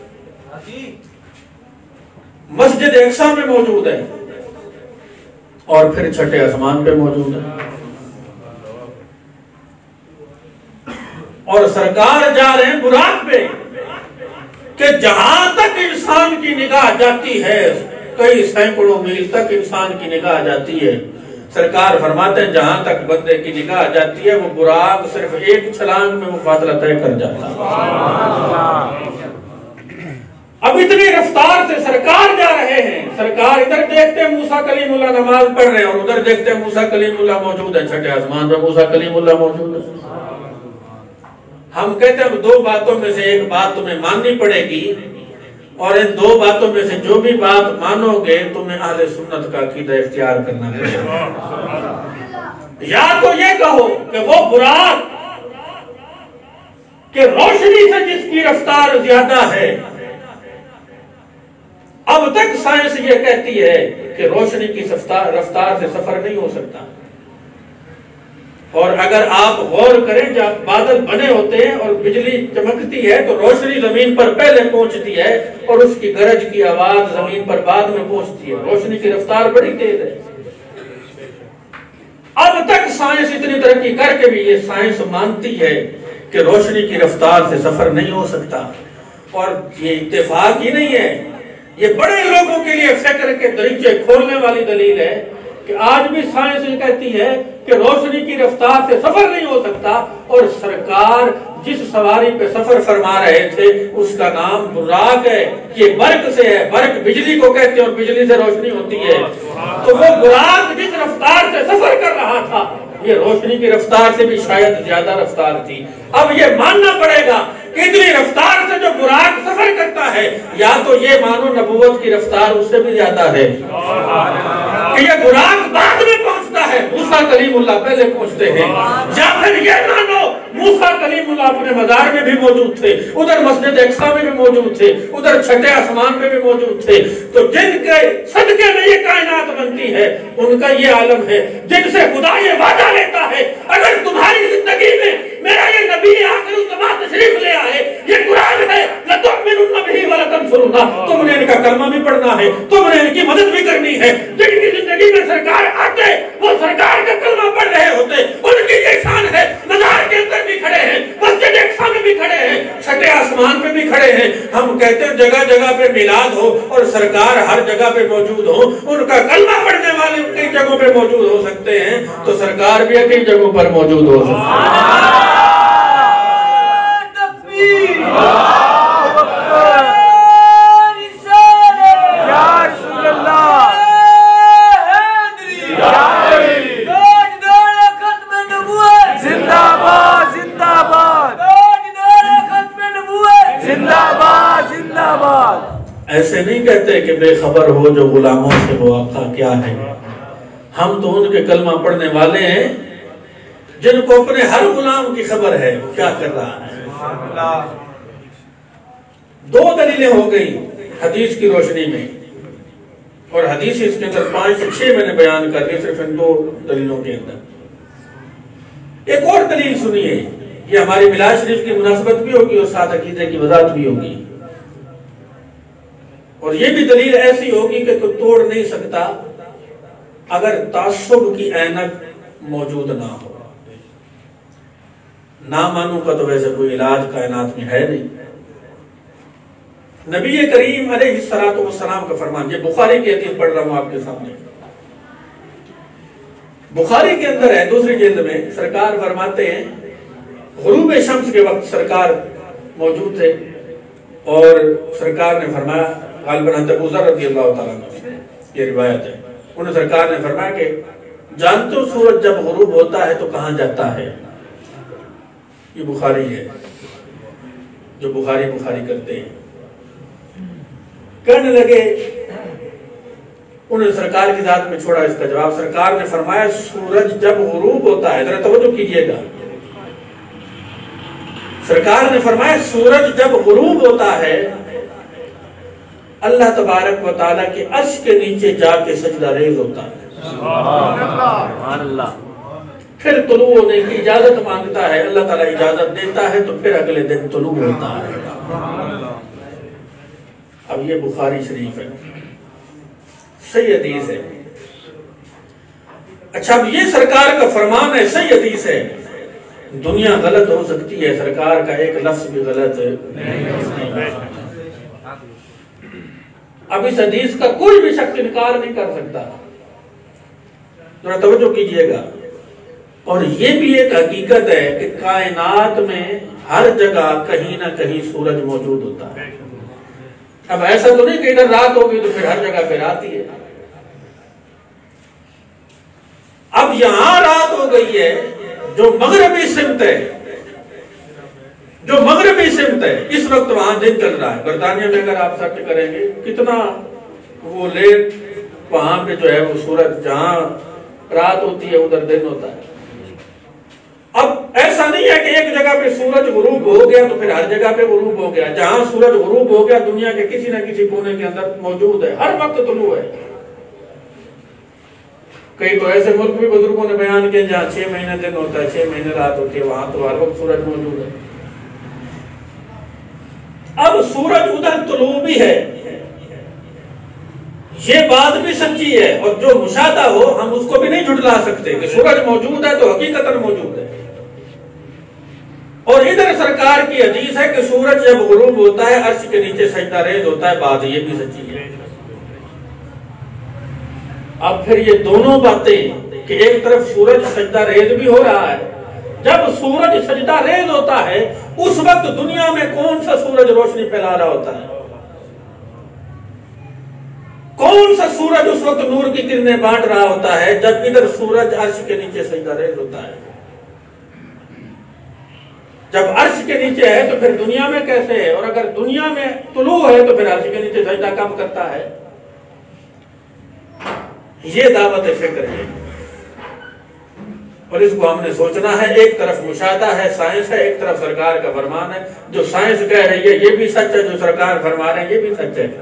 مسجد اقصیٰ میں موجود ہے، اور پھر چھٹے آسمان پہ موجود ہے. اور سرکار جا رہے ہیں براق پہ کہ جہاں تک انسان کی نگاہ جاتی ہے، کئی سینکڑوں میل تک انسان کی نگاہ جاتی ہے. سرکار فرماتے ہیں جہاں تک بندے کی نگاہ جاتی ہے وہ براق صرف ایک چھلانگ میں وہ فاصلہ طے کر جاتا ہے. اب اتنی رفتار سے سرکار جا رہے ہیں. سرکار ادھر دیکھتے ہیں موسیٰ کلیم اللہ نماز پڑھ رہے ہیں، اور ادھر دیکھتے ہیں موسیٰ کلیم اللہ موجود ہے، چھٹے آسمان پہ موسیٰ کلیم اللہ موجود ہے. ہم کہتے ہیں دو باتوں میں سے ایک بات تمہیں ماننی پڑے گی، اور ان دو باتوں میں سے جو بھی بات مانو گے تمہیں اہل سنت کا عقیدہ اختیار کرنا پڑے گا۔ یا تو یہ کہو کہ وہ براق کہ روشنی سے جس کی رفتار زیادہ ہے، اب تک سائنس یہ کہتی ہے کہ روشنی کی رفتار سے سفر نہیں ہو سکتا، اور اگر آپ غور کریں جب بادل بنے ہوتے ہیں اور بجلی چمکتی ہے تو روشنی زمین پر پہلے پہنچتی ہے اور اس کی گرج کی آواز زمین پر بعد میں پہنچتی ہے، روشنی کی رفتار بڑی تیز ہے۔ اب تک سائنس اتنی ترقی کر کے بھی یہ سائنس مانتی ہے کہ روشنی کی رفتار سے سفر نہیں ہو سکتا، اور یہ اتفاق ہی نہیں ہے، یہ بڑے لوگوں کے لیے فکر کے دریچے کھولنے والی دلیل ہے کہ آج بھی سائنس یہ کہتی ہے کہ روشنی کی رفتار سے سفر نہیں ہو سکتا، اور سرکار جس سواری پہ سفر فرما رہے تھے اس کا نام براق ہے، یہ برق سے ہے، برق بجلی کو کہتے ہیں اور بجلی سے روشنی ہوتی ہے، تو وہ براق جس رفتار سے سفر کر رہا تھا یہ روشنی کی رفتار سے بھی شاید زیادہ رفتار تھی۔ اب یہ ماننا پڑے گا کہ اتنی رفتار سے جو براق سفر کرتا ہے، یا تو یہ مانو نبوت کی رفتار اس سے بھی زیادہ ہے کہ یہ براق بعد میں پہنچتا ہے، موسیٰ کلیم اللہ پہلے پہنچتے ہیں، یا پھر یہ مانو موسیٰ کلیم اللہ اپنے مزار میں بھی موجود تھے، ادھر مسجد اقصیٰ میں بھی موجود تھے، ادھر چھٹے آسمان میں بھی موجود تھے، تو جن کے صدقے میں یہ کائنات بنتی ہے ان کا یہ عالم ہے جن سے خدا یہ وعدہ لیتا ہے اگر تمہاری زندگی میں میرا یہ نبی آخر الزمان تشریف لے آئے، یہ قرآن ہے، لَتُؤْمِنُنَّ بِهِ وَلَتَنْصُرُنَّهُ، تم نے ان کا کلمہ بھی پڑھنا ہے، تم نے ان کی مدد بھی کرنی ہے، جن کی زندگی میں سرکار آتے وہ سرکار کا کلمہ پڑھ رہے ہوتے، ان کی یہ شان ہے، مزار کے اندر بھی کھڑے ہیں، مسجد اقصیٰ میں بھی کھڑے ہیں، چھٹے آسمان پہ بھی کھڑے ہیں، ہم کہتے ہیں جگہ جگہ پہ میلاد ہو اور سرکار ہر جگہ پہ موجود ہو، ان کا کلمہ پڑھنے والے کئی جگہوں پہ موجود ہو سکتے ہیں تو سرکار بھی کئی جگہوں پر موجود ہو سکتے ہیں۔ ایسے نہیں کہتے کہ بے خبر ہو جو غلاموں سے وہ آقا کیا ہے، ہم تو ان کے کلمہ پڑھنے والے ہیں جن کو اپنے ہر غلام کی خبر ہے وہ کیا کر رہا ہے۔ دو دلیلیں ہو گئی حدیث کی روشنی میں، اور حدیث اس کے اندر پانچ سے چھ میں نے بیان کر لی صرف ان دو دلیلوں کے اندر۔ ایک اور دلیل سنیے، یہ ہماری میلاد شریف کی مناسبت بھی ہوگی اور ساتھ عقیدے کی وضاحت بھی ہوگی، اور یہ بھی دلیل ایسی ہوگی کہ کوئی توڑ نہیں سکتا اگر تعصب کی اینک موجود نہ ہو۔ نہ مانوں کا تو ویسے کوئی علاج کائنات میں ہے نہیں۔ نبی کریم علیہ السلام کا فرمان، یہ بخاری کی حدیث پڑھ رہا ہوں آپ کے سامنے، بخاری کے اندر ہے دوسری جلد میں، سرکار فرماتے ہیں غروب شمس کے وقت سرکار موجود تھے اور سرکار نے فرمایا، غالباً حضرت ابو ذر رضی اللہ تعالیٰ عنہ، یہ روایت ہے، انہیں سرکار نے فرمایا کہ جانتے ہو سورج جب غروب ہوتا ہے تو کہاں جاتا ہے؟ یہ بخاری ہے، جو بخاری بخاری کرتے ہیں۔ کہنے لگے، انہیں سرکار کی ذات میں چھوڑا اس کا جواب، سرکار نے فرمایا سورج جب غروب ہوتا ہے، ذرا توجہ کیجئے گا، سرکار نے فرمایا سورج جب غروب ہوتا ہے اللہ تبارک و تعالیٰ کے عرش کے نیچے جا کے سجدہ ریز ہوتا ہے، سبحان اللہ، پھر طلوع ہونے کی اجازت مانگتا ہے، اللہ تعالیٰ اجازت دیتا ہے تو پھر اگلے دن طلوع ہوتا ہے۔ اب یہ بخاری شریف ہے، صحیح حدیث ہے۔ اچھا اب یہ سرکار کا فرمان ہے، صحیح حدیث ہے، دنیا غلط ہو سکتی ہے، سرکار کا ایک لفظ بھی غلط نہیں۔ اب اس حدیث کا کوئی بھی شخص انکار نہیں کر سکتا، ذرا توجہ کیجئے گا۔ اور یہ بھی ایک حقیقت ہے کہ کائنات میں ہر جگہ کہیں نہ کہیں سورج موجود ہوتا ہے۔ اب ایسا تو نہیں کہ ادھر رات ہوگی تو پھر ہر جگہ پہ رات ہی ہے۔ اب یہاں رات ہو گئی ہے جو مغربی سمت ہے، جو مغربی سمت ہے اس وقت وہاں دن چل رہا ہے. برطانیہ میں اگر آپ سرچ کریں گے کتنا وہ لیٹ وہاں پہ جو ہے وہ سورج جہاں رات ہوتی ہے ادھر دن ہوتا ہے. اب ایسا نہیں ہے کہ ایک جگہ پہ سورج غروب ہو گیا تو پھر ہر جگہ پہ غروب ہو گیا. جہاں سورج غروب ہو گیا دنیا کے کسی نہ کسی کونے کے اندر موجود ہے, ہر وقت طلوع ہے. کئی تو ایسے ملک بھی بزرگوں نے بیان کیا جہاں چھ مہینے دن ہوتا ہے چھ مہینے رات ہوتی ہے, وہاں تو ہر وقت سورج موجود ہے. اب سورج ادھر طلوع بھی ہے, یہ بات بھی سچی ہے, اور جو مشاہدہ ہو ہم اس کو بھی نہیں جھٹلا سکتے کہ سورج موجود ہے تو حقیقتاً موجود ہے. اور ادھر سرکار کی حدیث ہے کہ سورج جب غروب ہوتا ہے عرش کے نیچے سجدہ ریز ہوتا ہے, بات یہ بھی سچی ہے. اب پھر یہ دونوں باتیں کہ ایک طرف سورج سجدہ ریز بھی ہو رہا ہے, جب سورج سجدہ ریز ہوتا ہے اس وقت دنیا میں کون سا سورج روشنی پھیلا رہا ہوتا ہے, کون سا سورج اس وقت نور کی کرنیں بانٹ رہا ہوتا ہے جب ادھر سورج عرش کے نیچے سجدہ ریز ہوتا ہے. جب عرش کے نیچے ہے تو پھر دنیا میں کیسے ہے, اور اگر دنیا میں طلوع ہے تو پھر عرش کے نیچے سجدہ کب کرتا ہے. یہ دعوت فکر ہے اور اس کو ہم نے سوچنا ہے. ایک طرف مشاہدہ ہے, سائنس ہے, ایک طرف سرکار کا فرمان ہے. جو سائنس کہہ رہی ہے یہ بھی سچ ہے, جو سرکار فرما رہے ہیں یہ بھی سچ ہے.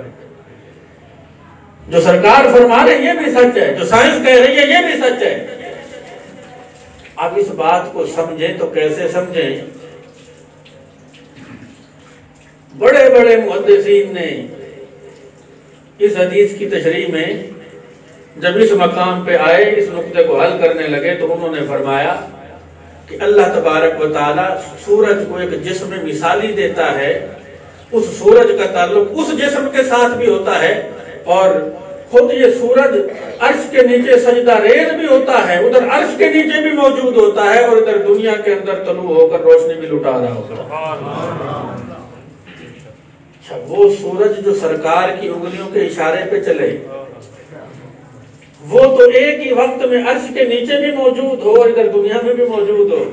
جو سرکار فرما رہے ہیں یہ بھی سچ ہے, جو سائنس کہہ رہی ہے یہ بھی سچ ہے. اب اس بات کو سمجھیں تو کیسے سمجھیں. بڑے بڑے محدثین نے اس حدیث کی تشریح میں جب اس مقام پہ آئے, اس نقطے کو حل کرنے لگے, تو انہوں نے فرمایا کہ اللہ تبارک و تعالی سورج کو ایک جسم مثالی دیتا ہے, اس سورج کا تعلق اس جسم کے ساتھ بھی ہوتا ہے, اور خود یہ سورج عرش کے نیچے سجدہ ریز بھی ہوتا ہے, ادھر عرش کے نیچے بھی موجود ہوتا ہے, اور ادھر دنیا کے اندر طلوع ہو کر روشنی بھی لٹا رہا ہوتا ہے. اچھا, وہ سورج جو سرکار کی انگلیوں کے اشارے پہ چلے وہ تو ایک ہی وقت میں عرش کے نیچے بھی موجود ہو اور ادھر دنیا میں بھی موجود ہو.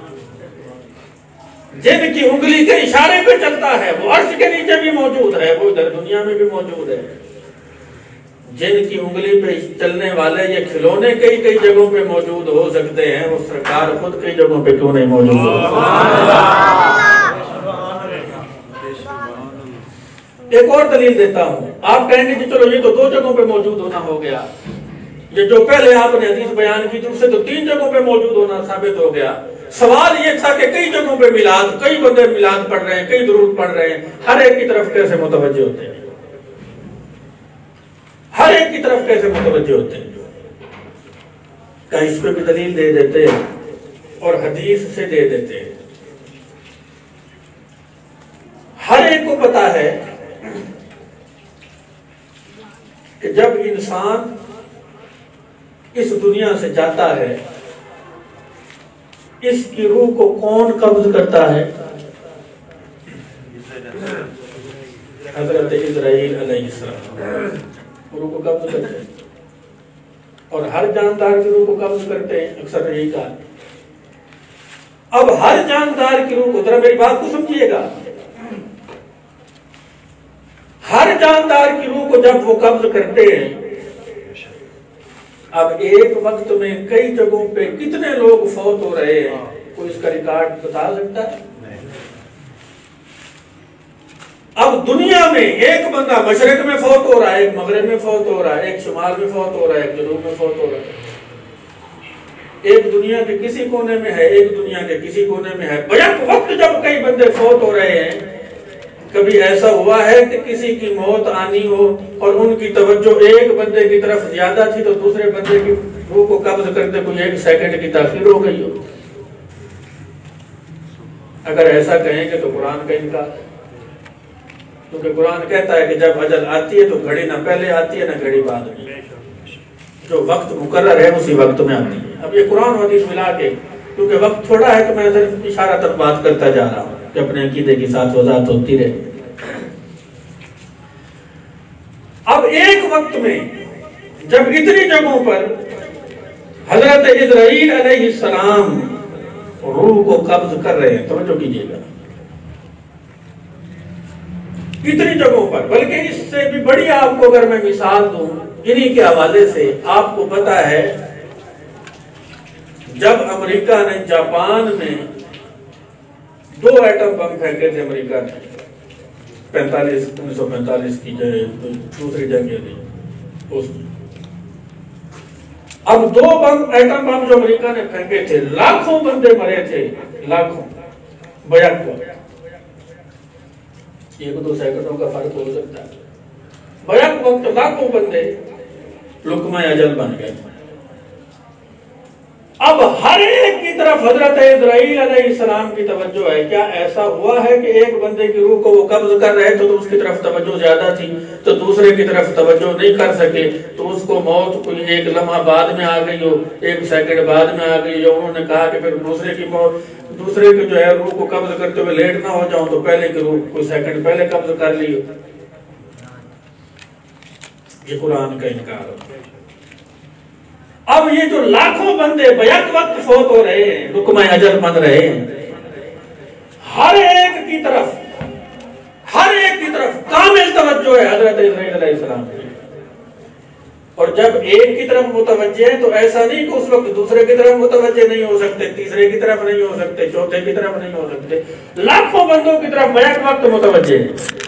جن کی انگلی کے اشارے پہ چلتا ہے وہ عرش کے نیچے بھی موجود ہے, وہ ادھر دنیا میں بھی موجود ہے. جن کی انگلی پہ چلنے والے یہ کھلونے کئی کئی جگہوں پہ موجود ہو سکتے ہیں, وہ سرکار خود کئی جگہوں پہ کیوں نہیں موجود ہو. ایک اور دلیل دیتا ہوں. آپ کہیں گے کہ چلو یہ تو دو جگہوں پہ موجود ہونا ہو گیا, یہ جو پہلے آپ نے حدیث بیان کی تھی اس سے تو تین جگہوں پہ موجود ہونا ثابت ہو گیا. سوال یہ تھا کہ کئی جگہوں پہ میلاد, کئی بندے میلاد پڑھ رہے ہیں, کئی درود پڑھ رہے ہیں, ہر ایک کی طرف کیسے متوجہ ہوتے ہیں, ہر ایک کی طرف کیسے متوجہ ہوتے ہیں. کہ اس پہ بھی دلیل دے دیتے اور حدیث سے دے دیتے. ہر ایک کو پتا ہے کہ جب انسان اس دنیا سے جاتا ہے اس کی روح کو کون قبض کرتا ہے؟ حضرت اسرائیل علیہ السلام روح کو قبض کرتے ہیں, اور ہر جاندار کی روح کو قبض کرتے ہیں, اکثر یہی کہا. اب ہر جاندار کی روح کو, ذرا میری بات کو سمجھیے گا, ہر جاندار کی روح کو جب وہ قبض کرتے ہیں, اب ایک وقت میں کئی جگہوں پہ کتنے لوگ فوت ہو رہے ہیں, کوئی اس کا ریکارڈ بتا سکتا ہے؟ اب دنیا میں ایک بندہ مشرق میں فوت ہو رہا ہے, ایک مغرب میں فوت ہو رہا ہے, ایک شمال میں فوت ہو رہا ہے, ایک جنوب میں فوت ہو رہا ہے. ایک دنیا کے کسی کونے میں ہے, ایک دنیا کے کسی کونے میں ہے. بیک وقت جب کئی بندے فوت ہو رہے ہیں, کبھی ایسا ہوا ہے کہ کسی کی موت آنی ہو اور ان کی توجہ ایک بندے کی طرف زیادہ تھی تو دوسرے بندے کی روح کو قبض کرتے کوئی ایک سیکنڈ کی تاخیر ہو گئی ہو؟ اگر ایسا کہیں گے تو قرآن کا انکار, کیونکہ قرآن کہتا ہے کہ جب اجل آتی ہے تو گھڑی نہ پہلے آتی ہے نہ گھڑی بعد میں, جو وقت مقرر ہے اسی وقت میں آتی ہے. اب یہ قرآن و حدیث ملا کے, کیونکہ وقت تھوڑا ہے تو میں صرف اشارہ تک بات کرتا جا رہا ہوں کہ اپنے عقیدے کے ساتھ وضاحت ہوتی رہے. اب ایک وقت میں جب اتنی جگہوں پر حضرت اسرائیل علیہ السلام روح کو قبض کر رہے ہیں, توجہ کیجیے گا, کتنی جگہوں پر، بلکہ اس سے بھی بڑی آپ کو اگر میں مثال دوں انہی کے حوالے سے، آپ کو پتا ہے جب امریکہ نے جاپان میں دو ایٹم بم پھینکے تھے، امریکہ نے پینتالیس انیس سو پینتالیس کی دوسری جنگ تھی اس میں، اب دو بم ایٹم بم جو امریکہ نے پھینکے تھے، لاکھوں بندے مرے تھے، لاکھوں بیک وقت، ایک دو سیکنڈوں کا فرق ہو سکتا ہے، بیک وقت لاکھوں بندے لقمہ اجل بن گئے۔ اب ہر ایک کی طرف حضرت اسرائیل علیہ السلام کی توجہ ہے۔ کیا ایسا ہوا ہے کہ ایک بندے کی روح کو وہ قبض کر رہے تھے تو اس کی طرف توجہ زیادہ تھی تو دوسرے کی طرف توجہ نہیں کر سکے، تو اس کو موت کوئی ایک لمحہ بعد میں آ گئی ہو، ایک سیکنڈ بعد میں آ گئی ہو، انہوں نے کہا کہ پھر دوسرے کی موت، دوسرے کی جو ہے روح کو قبض کرتے ہوئے لیٹ نہ ہو جاؤں تو پہلے کی روح کوئی سیکنڈ پہلے قبض کر لی ہو۔ یہ قرآن کا انکار ہے۔ اب یہ جو لاکھوں بندے بیک وقت فوت ہو رہے ہیں، لقمہ اجل بن رہے ہیں، ہر ایک کی طرف ہر ایک کی طرف کامل توجہ ہے حضرت اسرائیل علیہ السلام کی، اور جب ایک کی طرف متوجہ ہیں تو ایسا نہیں کہ اس وقت دوسرے کی طرف متوجہ نہیں ہو سکتے، تیسرے کی طرف نہیں ہو سکتے، چوتھے کی طرف نہیں ہو سکتے، لاکھوں بندوں کی طرف بیک وقت متوجہ ہیں۔